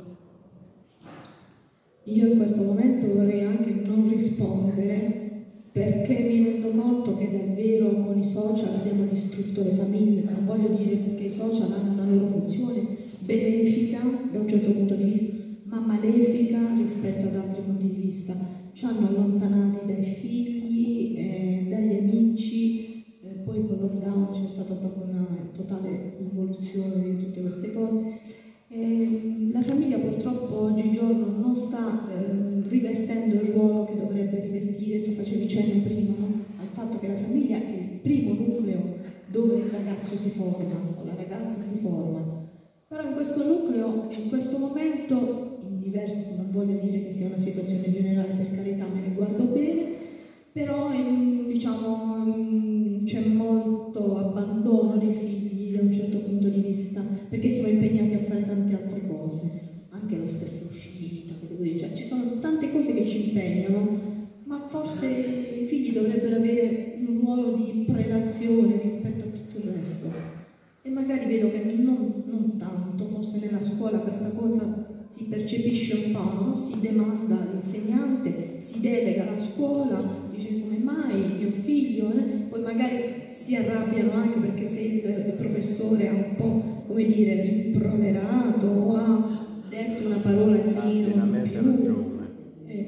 Io in questo momento vorrei anche non rispondere, perché mi rendo conto che davvero con i social abbiamo distrutto le famiglie. Non voglio dire che i social hanno una loro funzione benefica da un certo punto di vista, ma malefica rispetto ad altri punti di vista. Ci hanno allontanati dai figli, dagli amici, poi con il lockdown c'è stata proprio una totale involuzione di tutte queste cose. La famiglia purtroppo oggigiorno non sta rivestendo il ruolo che dovrebbe rivestire. Tu facevi cenno prima, no? Al fatto che la famiglia è il primo nucleo dove il ragazzo si forma o la ragazza si forma, però in questo nucleo, in questo momento, in diversi, non voglio dire che sia una situazione generale, per carità, me ne guardo bene, però diciamo c'è molto abbandono dei figli da un certo punto di vista, perché siamo impegnati a fare tante altre cose, anche la stessa uscita, che devo dire, cioè, ci sono tante cose che ci impegnano, ma forse i figli dovrebbero avere un ruolo di predazione rispetto a tutto il resto. E magari vedo che non tanto, forse nella scuola questa cosa si percepisce un po', no? Si demanda all'insegnante, si delega alla scuola, dice come mai mio figlio, poi magari si arrabbiano anche perché se il professore ha un po', come dire, rimproverato o ha detto una parola di meno di più. Ragione.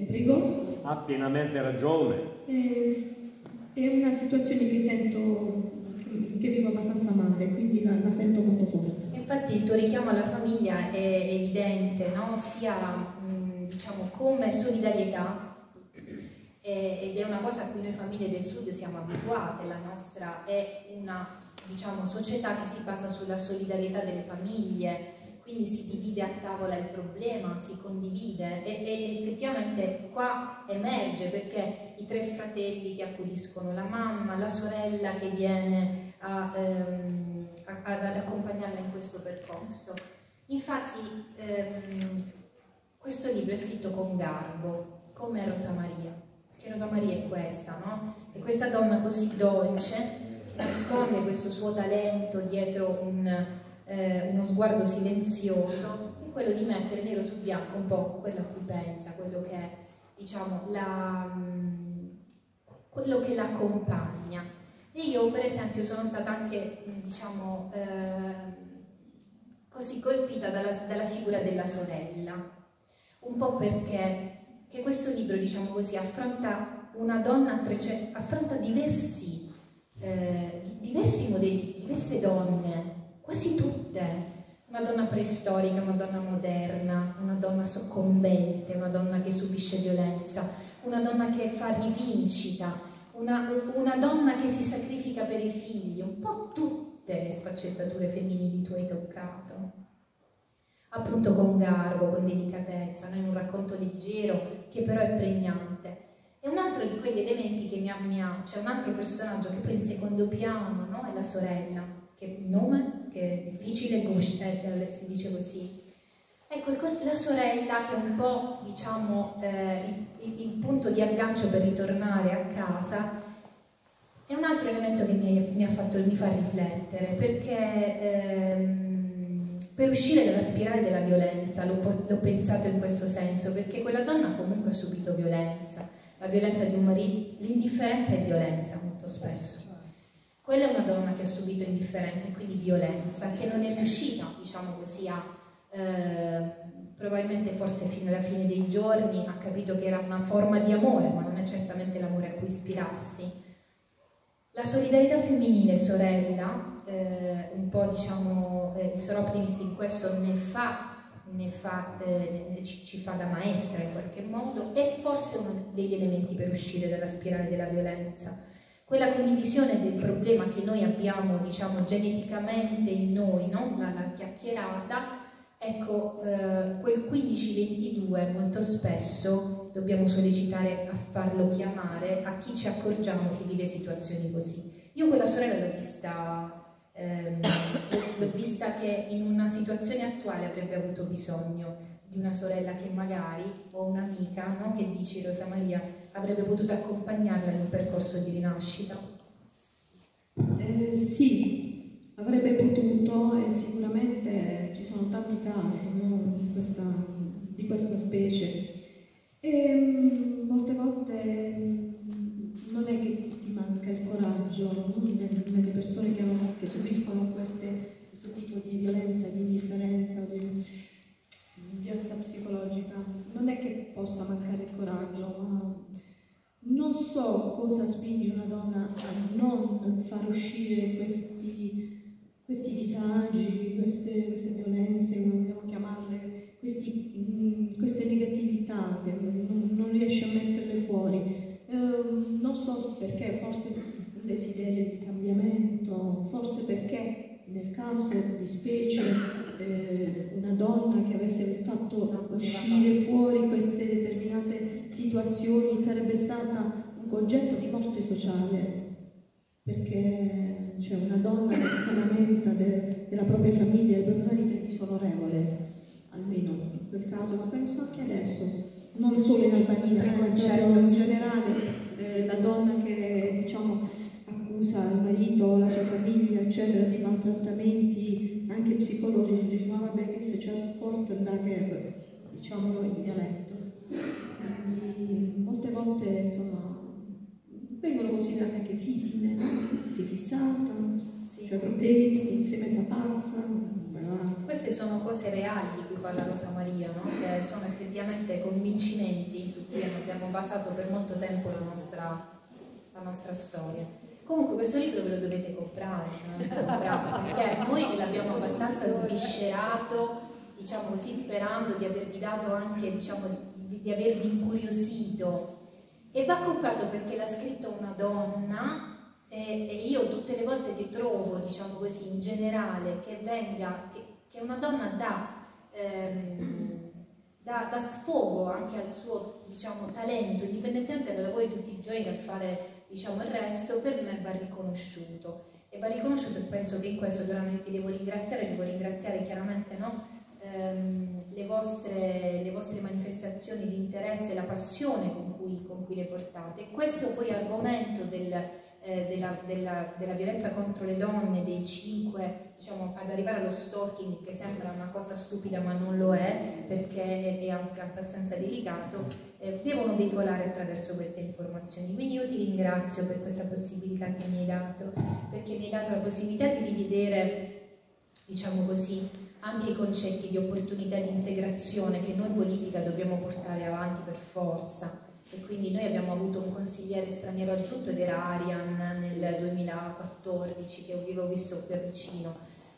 Prego? Ha pienamente ragione. È una situazione che sento che vivo abbastanza male, quindi la sento molto forte. Infatti il tuo richiamo alla famiglia è evidente, no? Sia diciamo come solidarietà, ed è una cosa a cui noi famiglie del Sud siamo abituate. La nostra è una, diciamo, società che si basa sulla solidarietà delle famiglie, quindi si divide a tavola il problema, si condivide e effettivamente qua emerge, perché i 3 fratelli che accudiscono la mamma, la sorella che viene ad accompagnarla in questo percorso. Infatti questo libro è scritto con garbo, come Rosa Maria, perché Rosa Maria è questa, no? È questa donna così dolce, che nasconde questo suo talento dietro uno sguardo silenzioso, è quello di mettere nero su bianco un po' quello a cui pensa, quello che è, diciamo, quello che l'accompagna. E io per esempio sono stata anche, diciamo, così colpita dalla figura della sorella, un po' perché che questo libro, diciamo così, affronta una donna, affronta diversi modelli, diverse donne, quasi tutte, una donna preistorica, una donna moderna, una donna soccombente, una donna che subisce violenza, una donna che fa rivincita, una donna che si sacrifica per i figli, un po' tutte le sfaccettature femminili tu hai toccato, appunto con garbo, con delicatezza, in un racconto leggero che però è pregnante. E un altro di quegli elementi che c'è un altro personaggio che poi in secondo piano, no? È la sorella, che è un nome che è difficile, si dice così. Ecco, la sorella che è un po', diciamo, il punto di aggancio per ritornare a casa, è un altro elemento che mi fa riflettere, perché per uscire dalla spirale della violenza l'ho pensato in questo senso, perché quella donna comunque ha subito violenza, la violenza di un marito, l'indifferenza è violenza molto spesso. Quella è una donna che ha subito indifferenza e quindi violenza, che non è riuscita, diciamo così, probabilmente forse fino alla fine dei giorni ha capito che era una forma di amore, ma non è certamente l'amore a cui ispirarsi. La solidarietà femminile, sorella, un po', diciamo, il Sor Optimist in questo ci fa da maestra in qualche modo, è forse uno degli elementi per uscire dalla spirale della violenza. Quella condivisione del problema che noi abbiamo, diciamo, geneticamente in noi, no? La chiacchierata, ecco, quel 15-22 molto spesso dobbiamo sollecitare a farlo chiamare a chi ci accorgiamo che vive situazioni così. Io quella sorella l'ho vista che in una situazione attuale avrebbe avuto bisogno di una sorella che magari, o un'amica, no? Che dici Rosa Maria, avrebbe potuto accompagnarla in un percorso di rinascita. Sì, avrebbe potuto, e sicuramente ci sono tanti casi, no? di questa specie. E molte volte non è che ti manca il coraggio, no? Nelle persone che subiscono questo tipo di violenza, di indifferenza, di violenza psicologica, non è che possa mancare il coraggio, ma non so cosa spinge una donna a non far uscire questi disagi, queste violenze, come vogliamo chiamarle, queste negatività che non riesce a metterle fuori. Non so perché, forse un desiderio di cambiamento, forse perché nel caso di specie una donna che avesse fatto uscire fuori queste determinate situazioni sarebbe stata un oggetto di morte sociale, perché c'è una donna che si lamenta della propria famiglia, del proprio marito, è disonorevole, almeno in quel caso, ma penso anche adesso, non solo in Albania, ma in generale, la donna che, diciamo, accusa il marito, la sua famiglia, eccetera, di maltrattamenti anche psicologici, dice ma vabbè che se c'è porta andare, diciamolo in dialetto. Quindi molte volte, insomma, vengono considerate anche fisiche, no? Si fissata, cioè problemi, sei mezza pazza. Queste sono cose reali di cui parla Rosa Maria, no? Che sono effettivamente convincimenti su cui abbiamo basato per molto tempo la nostra storia. Comunque questo libro ve lo dovete comprare, se non l'avete comprato, perché noi ve l'abbiamo abbastanza sviscerato, diciamo così, sperando di avervi dato anche, diciamo, di avervi incuriosito. E va comprato perché l'ha scritto una donna, e io tutte le volte che trovo, diciamo così, in generale, che una donna dà sfogo anche al suo, diciamo, talento, indipendentemente dal lavoro di tutti i giorni, dal fare, diciamo, il resto, per me va riconosciuto. E va riconosciuto, e penso che in questo veramente ti devo ringraziare chiaramente, no? Le vostre manifestazioni di interesse, la passione con cui le portate. E questo poi argomento della violenza contro le donne, dei 5, diciamo, ad arrivare allo stalking, che sembra una cosa stupida ma non lo è, perché è anche abbastanza delicato, devono veicolare attraverso queste informazioni. Quindi io ti ringrazio per questa possibilità che mi hai dato, perché mi hai dato la possibilità di rivedere, diciamo così, anche i concetti di opportunità di integrazione che noi politica dobbiamo portare avanti per forza. E quindi noi abbiamo avuto un consigliere straniero aggiunto ed era Arian nel 2014, che avevo visto qui a vicino,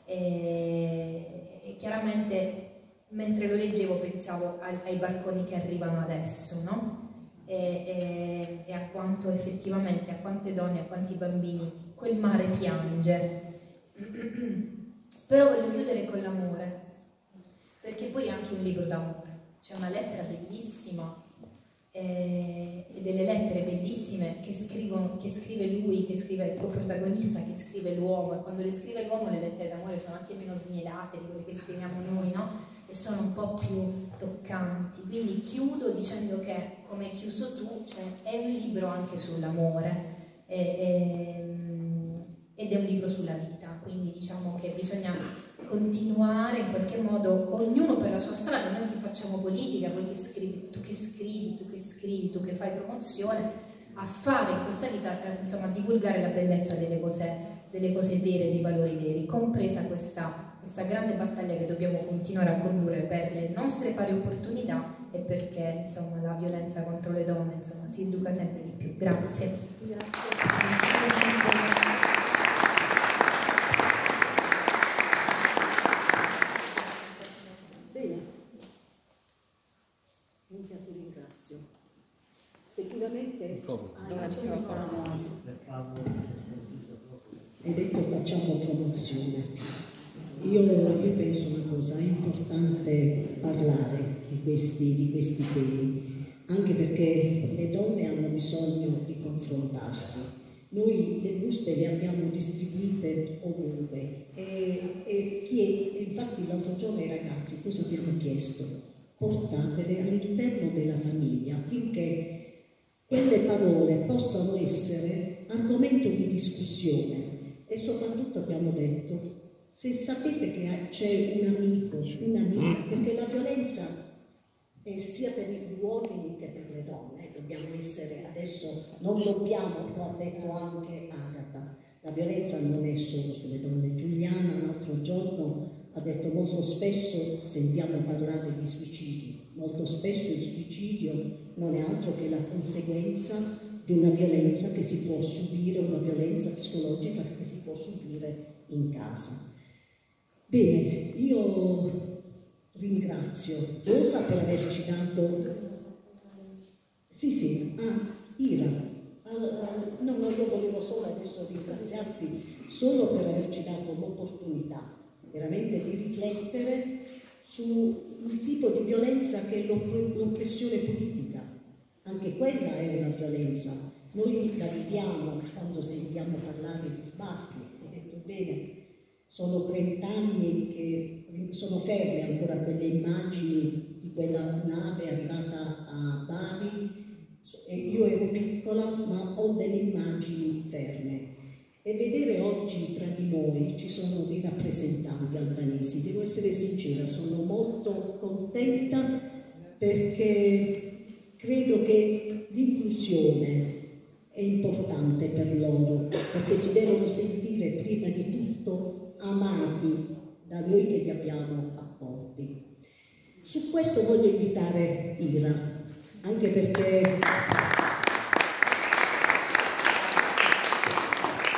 e chiaramente mentre lo leggevo pensavo ai barconi che arrivano adesso, no? E a quanto effettivamente, a quante donne, a quanti bambini quel mare piange. Però voglio chiudere con l'amore, perché poi è anche un libro d'amore. C'è una lettera bellissima e delle lettere bellissime che scrive lui, che scrive il coprotagonista, che scrive l'uomo, e quando le scrive l'uomo le lettere d'amore sono anche meno smielate di quelle che scriviamo noi, no? E sono un po' più toccanti. Quindi chiudo dicendo che, come hai chiuso tu, cioè, è un libro anche sull'amore ed è un libro sulla vita, quindi diciamo che bisogna continuare in qualche modo, ognuno per la sua strada. Noi che facciamo politica, voi che scrivi, tu che fai promozione, a fare in questa vita, insomma, a divulgare la bellezza delle cose vere, dei valori veri, compresa questa grande battaglia che dobbiamo continuare a condurre per le nostre pari opportunità e perché, insomma, la violenza contro le donne, insomma, si riduca sempre di più. Grazie. Ti ringrazio. Effettivamente hai detto facciamo promozione. Io penso una cosa, è importante parlare di questi temi, anche perché le donne hanno bisogno di confrontarsi. Noi le buste le abbiamo distribuite ovunque e infatti l'altro giorno ai ragazzi cosa abbiamo chiesto? Portatele all'interno della famiglia affinché quelle parole possano essere argomento di discussione. E soprattutto abbiamo detto, se sapete che c'è un amico, un'amica, perché la violenza è sia per gli uomini che per le donne, dobbiamo essere, adesso non dobbiamo, lo ha detto anche Agata, la violenza non è solo sulle donne. Giuliana l'altro giorno ha detto molto spesso sentiamo parlare di suicidi, molto spesso il suicidio non è altro che la conseguenza di una violenza che si può subire, una violenza psicologica che si può subire in casa. Bene, io ringrazio Rosa per averci dato... Ira. No, io volevo solo adesso ringraziarti solo per averci dato l'opportunità veramente di riflettere sul tipo di violenza che è l'oppressione politica. Anche quella è una violenza. Noi la viviamo quando sentiamo parlare di sbarchi. Hai detto bene, sono 30 anni che sono ferme ancora quelle immagini di quella nave arrivata a Bari. Io ero piccola, ma ho delle immagini ferme. E vedere oggi tra di noi ci sono dei rappresentanti albanesi, devo essere sincera, sono molto contenta perché credo che l'inclusione è importante per loro, perché si devono sentire prima di tutto amati da noi che li abbiamo accolti. Su questo voglio invitare Ira, anche perché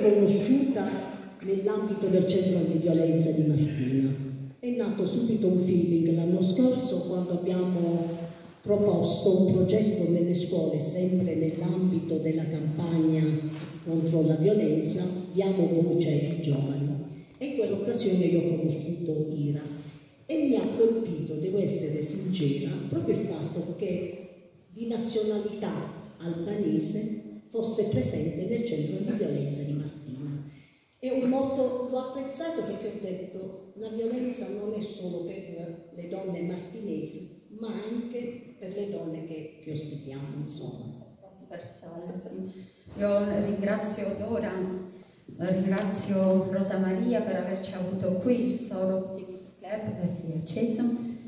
conosciuta nell'ambito del centro antiviolenza di Martina. È nato subito un feeling l'anno scorso quando abbiamo proposto un progetto nelle scuole, sempre nell'ambito della campagna contro la violenza, diamo voce ai giovani. E in quell'occasione io ho conosciuto Ira e mi ha colpito, devo essere sincera, proprio il fatto che di nazionalità albanese fosse presente nel centro antiviolenza di Martina. E l'ho apprezzato perché ho detto la violenza non è solo per le donne martinesi, ma anche per le donne che ospitiamo, insomma. Io ringrazio Dora, ringrazio Rosa Maria per averci avuto qui, il Soro Optimist Club che si è acceso,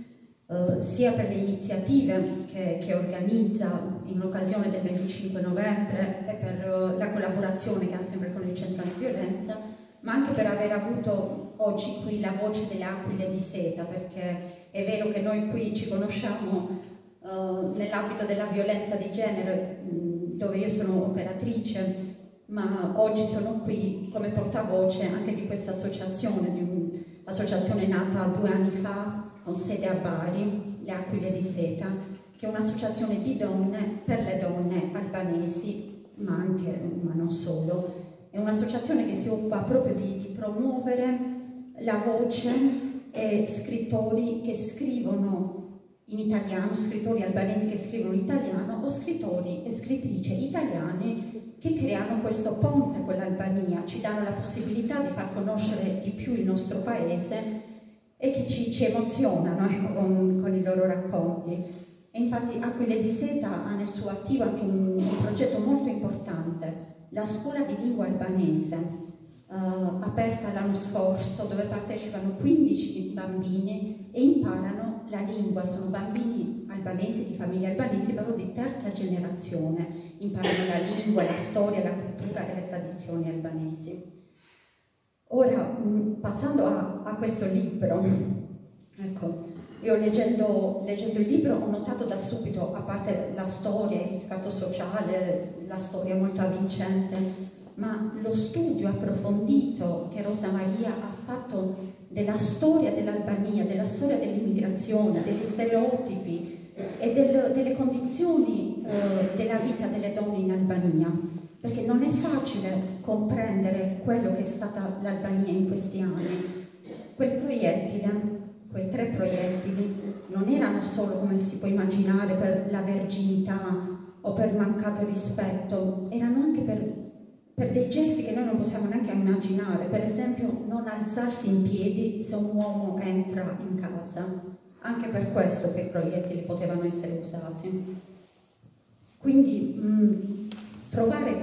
sia per le iniziative che organizza in occasione del 25 novembre e per la collaborazione che ha sempre con il Centro Antiviolenza, ma anche per aver avuto oggi qui la voce delle Aquile di Seta, perché è vero che noi qui ci conosciamo nell'ambito della violenza di genere, dove io sono operatrice, ma oggi sono qui come portavoce anche di questa associazione, di un'associazione nata 2 anni fa con sede a Bari, le Aquile di Seta, che è un'associazione di donne per le donne albanesi, ma non solo. È un'associazione che si occupa proprio di promuovere la voce e scrittori che scrivono in italiano, scrittori albanesi che scrivono in italiano o scrittori e scrittrici italiani che creano questo ponte con l'Albania, ci danno la possibilità di far conoscere di più il nostro paese e che ci emozionano, ecco, con i loro racconti. E infatti Aquile di Seta ha nel suo attivo anche un progetto molto importante, la scuola di lingua albanese, aperta l'anno scorso, dove partecipano 15 bambini e imparano la lingua. Sono bambini albanesi, di famiglie albanesi, però di terza generazione, imparano la lingua, la storia, la cultura e le tradizioni albanesi. Ora, passando a questo libro, ecco, io leggendo il libro ho notato da subito, a parte la storia, il riscatto sociale, la storia molto avvincente, ma lo studio approfondito che Rosa Maria ha fatto della storia dell'Albania, della storia dell'immigrazione, degli stereotipi e delle condizioni della vita delle donne in Albania, perché non è facile comprendere quello che è stata l'Albania in questi anni. Quel proiettile, quei 3 proiettili, non erano solo, come si può immaginare, per la verginità o per mancato rispetto, erano anche per dei gesti che noi non possiamo neanche immaginare, per esempio non alzarsi in piedi se un uomo entra in casa, anche per questo che i proiettili potevano essere usati. Quindi trovare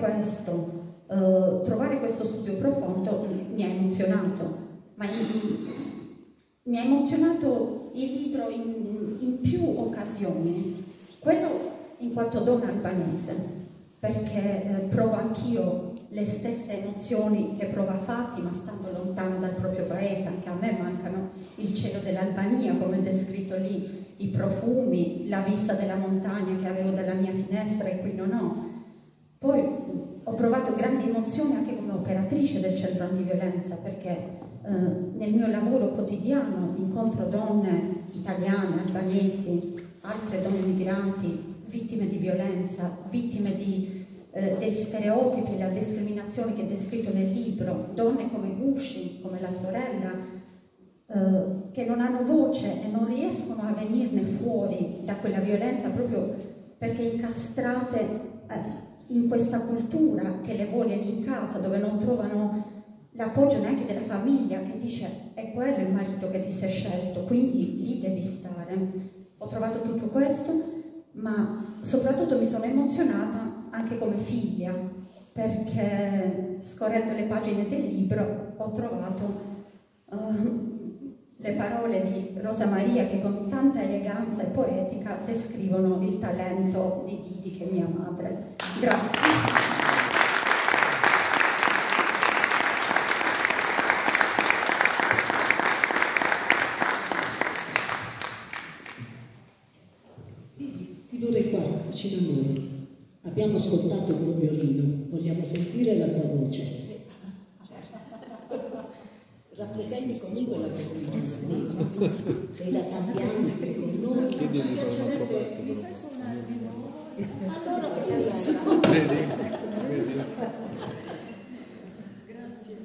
questo studio profondo mi ha emozionato, ma mi ha emozionato il libro in più occasioni, quello in quanto donna albanese, perché provo anch'io le stesse emozioni che prova Fatima stando lontano dal proprio paese. Anche a me mancano il cielo dell'Albania, come descritto lì, i profumi, la vista della montagna che avevo dalla mia finestra e qui non ho. Poi ho provato grandi emozioni anche come operatrice del centro antiviolenza, perché nel mio lavoro quotidiano incontro donne italiane, albanesi, altre donne migranti, vittime di violenza, vittime degli stereotipi e la discriminazione che è descritto nel libro, donne come Gushi, come la sorella, che non hanno voce e non riescono a venirne fuori da quella violenza proprio perché incastrate in questa cultura che le vuole lì in casa, dove non trovano l'appoggio neanche della famiglia, che dice è quello il marito che ti sei scelto, quindi lì devi stare. Ho trovato tutto questo, ma soprattutto mi sono emozionata anche come figlia, perché scorrendo le pagine del libro ho trovato le parole di Rosa Maria che con tanta eleganza e poetica descrivono il talento di Didi, che è mia madre. Grazie. Ti vorrei qua, vicino a noi. Abbiamo ascoltato il tuo violino, vogliamo sentire la tua voce. insegni comunque la comunicazione, sei da tanti anni che con noi. Chiedi di fare un altro pezzo. Allora benissimo. Vedi? Grazie.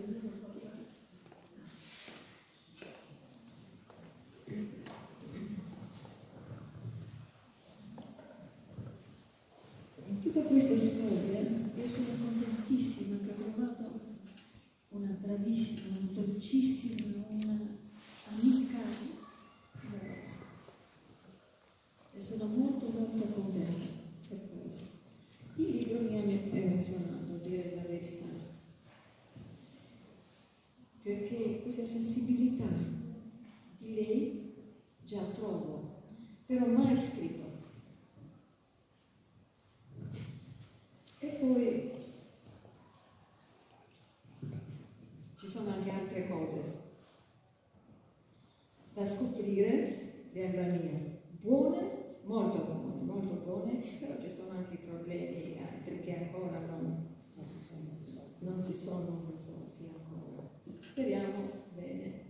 In tutta questa storia io sono contentissima che ho trovato una bravissima, una dolcissima, una amica come Rosa. E sono molto molto contenta per quello. Il libro mi ha emozionato, a dire la verità, perché questa sensibilità di lei già trovo, però mai scritto. E poi ci sono anche altre cose da scoprire della mia, buone, molto buone, però ci sono anche problemi altri che ancora non si sono risolti ancora. Speriamo bene.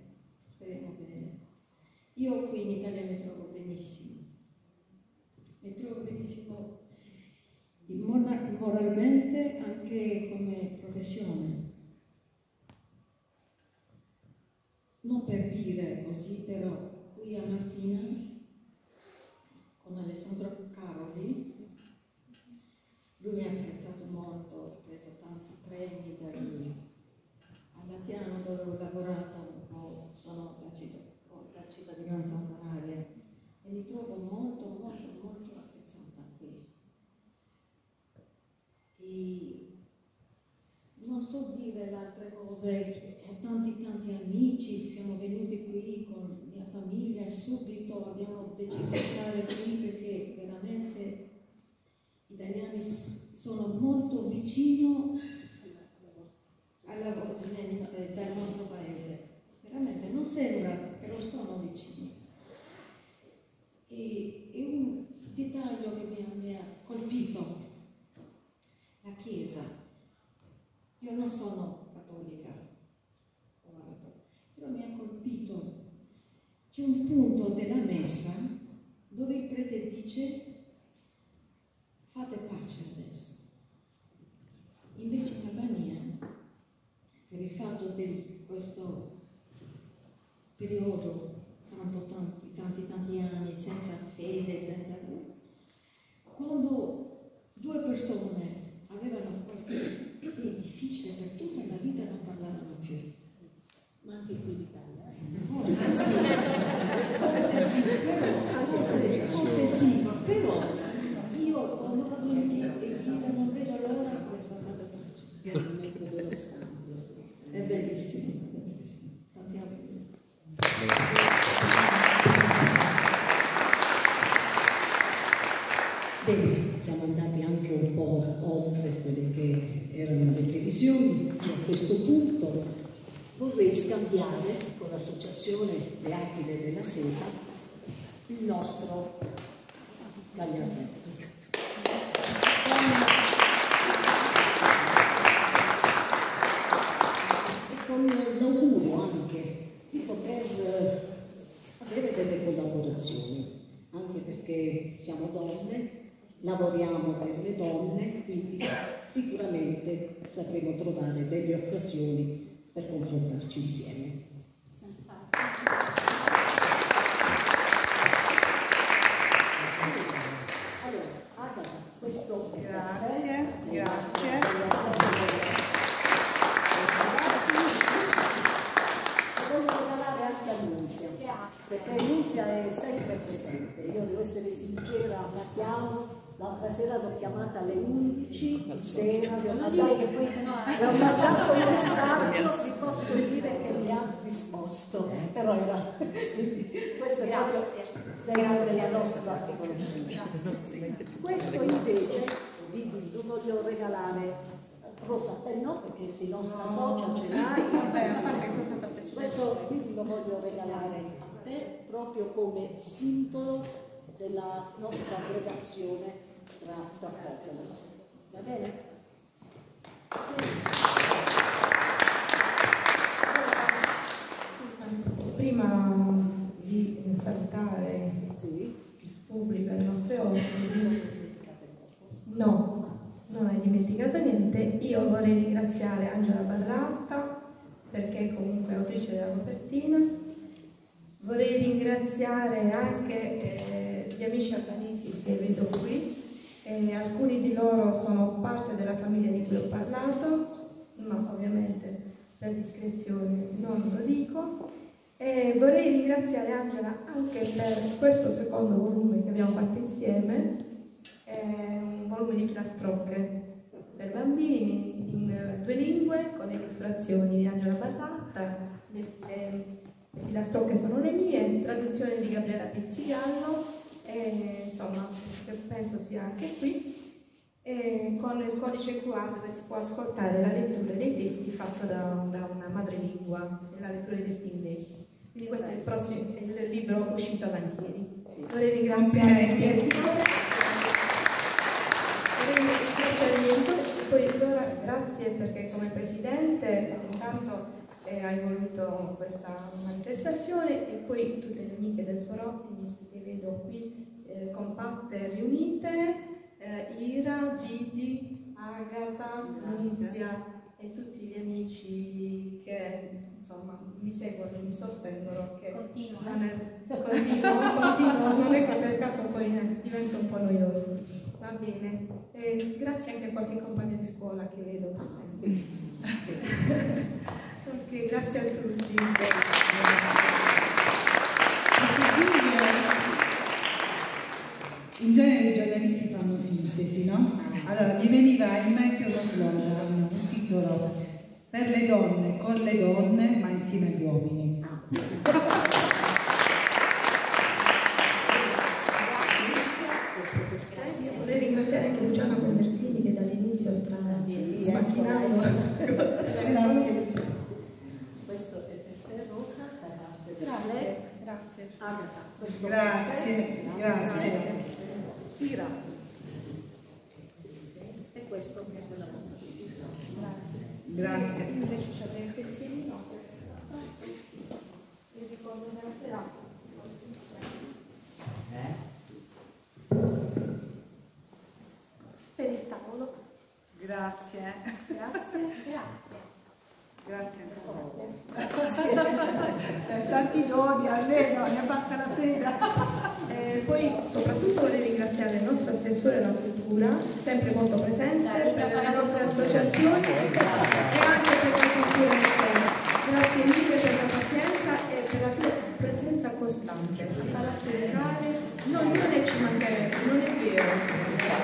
Io qui in Italia mi trovo benissimo moralmente, anche come professione. Non per dire così, però qui a Martina con Alessandro Caroli, lui mi ha apprezzato molto, ho preso tanti premi per lui. A Latiano, dove ho lavorato un po', ho la cittadinanza onoraria e mi trovo molto apprezzata qui. E non so dire le altre cose, ho tanti amici, siamo venuti qui con mia famiglia e subito abbiamo deciso di stare qui perché veramente gli italiani sono molto vicino dal nostro paese. Veramente non sembra, però sono vicini. E un dettaglio che mi ha colpito, la Chiesa. Io non sono cattolica, però mi ha colpito. C'è un punto della messa dove il prete dice fate pace adesso. Invece in Albania, per il fatto di questo periodo, tanti anni, senza fede, quando due persone avevano qualche è difficile, per tutta la vita non parlavano più, ma anche qui in Italia. Forse sì, però io quando vado in chiesa non vedo l'ora poi sono andata a pace. È il momento dello scambio, è bellissimo. Tanti auguri. Bene, siamo andati anche un po' oltre quelle che erano le previsioni. A questo punto vorrei scambiare con l'Associazione Le Aquile della Seta il nostro Gagliardetto. E con l'augurio anche di poter avere delle collaborazioni, anche perché siamo donne, lavoriamo per le donne, quindi sicuramente sapremo trovare delle occasioni per confrontarci insieme. Allora, Agata, questo grazie. Voglio regalare anche a Nunzia, perché Nunzia è sempre presente. Io devo essere sincera, la chiamo. L'altra sera l'ho chiamata alle 11 di sera, le ho mandato un messaggio, vi posso dire che mi ha risposto, però era questo è proprio segno della nostra conoscenza. Questo invece lo voglio regalare Rosa, a te no, perché sei nostra socia, ce l'hai. Questo quindi lo voglio regalare a te proprio come simbolo della nostra aggregazione tra popoli. Va bene? prima di salutare il pubblico e le nostre ospiti, no, non hai dimenticato niente, io vorrei ringraziare Angela Barratta perché comunque è autrice della copertina, vorrei ringraziare anche gli amici albanesi che vedo qui, alcuni di loro sono parte della famiglia di cui ho parlato, ma ovviamente per discrezione non lo dico. E vorrei ringraziare Angela anche per questo secondo volume che abbiamo fatto insieme, un volume di filastrocche per bambini in 2 lingue con le illustrazioni di Angela Barratta. Le filastrocche sono le mie, traduzione di Gabriela Pizzigallo, insomma penso sia anche qui, con il codice QR dove si può ascoltare la lettura dei testi fatto da una madrelingua, la lettura dei testi inglesi. Quindi questo è il libro uscito avanti ieri. Vorrei ringraziare poi allora, grazie perché come presidente intanto hai voluto questa manifestazione e poi tutte le amiche del Sor Optimist che vedo qui compatte riunite, Ira, Didi, Agata, Nunzia e tutti gli amici che insomma mi seguono e mi sostengono, che continuo, non è che per caso poi diventa un po' noioso. Va bene, grazie anche a qualche compagno di scuola che vedo presente. Ok, grazie a tutti. In genere i giornalisti fanno sintesi, no? Allora mi veniva in mente uno slogan, un titolo: per le donne, con le donne, ma insieme agli uomini. Vorrei ringraziare anche Luciana Convertini che dall'inizio sta smacchinando. Grazie. Questo è per te, Rosa. Grazie. Agata. Grazie. Ira. E questo è per la nostra società. Grazie. Invece c'è dei pensierino. Il ricordo della serata. Per il tavolo. Grazie. Tanti doni, almeno ne basta la pena. Poi soprattutto vorrei ringraziare il nostro assessore alla cultura, sempre molto presente per le nostre associazioni e anche per la consulenza. Grazie mille per la pazienza e per la tua presenza costante. Il Palazzo Reale non ne ci mancherebbe, non è vero.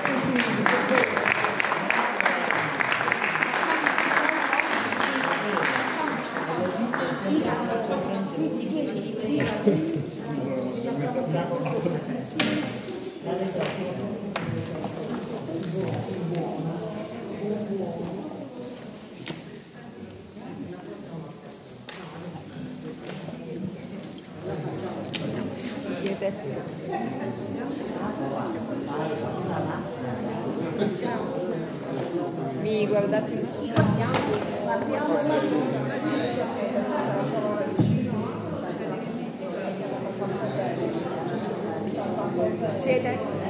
Mi guardate? Siete?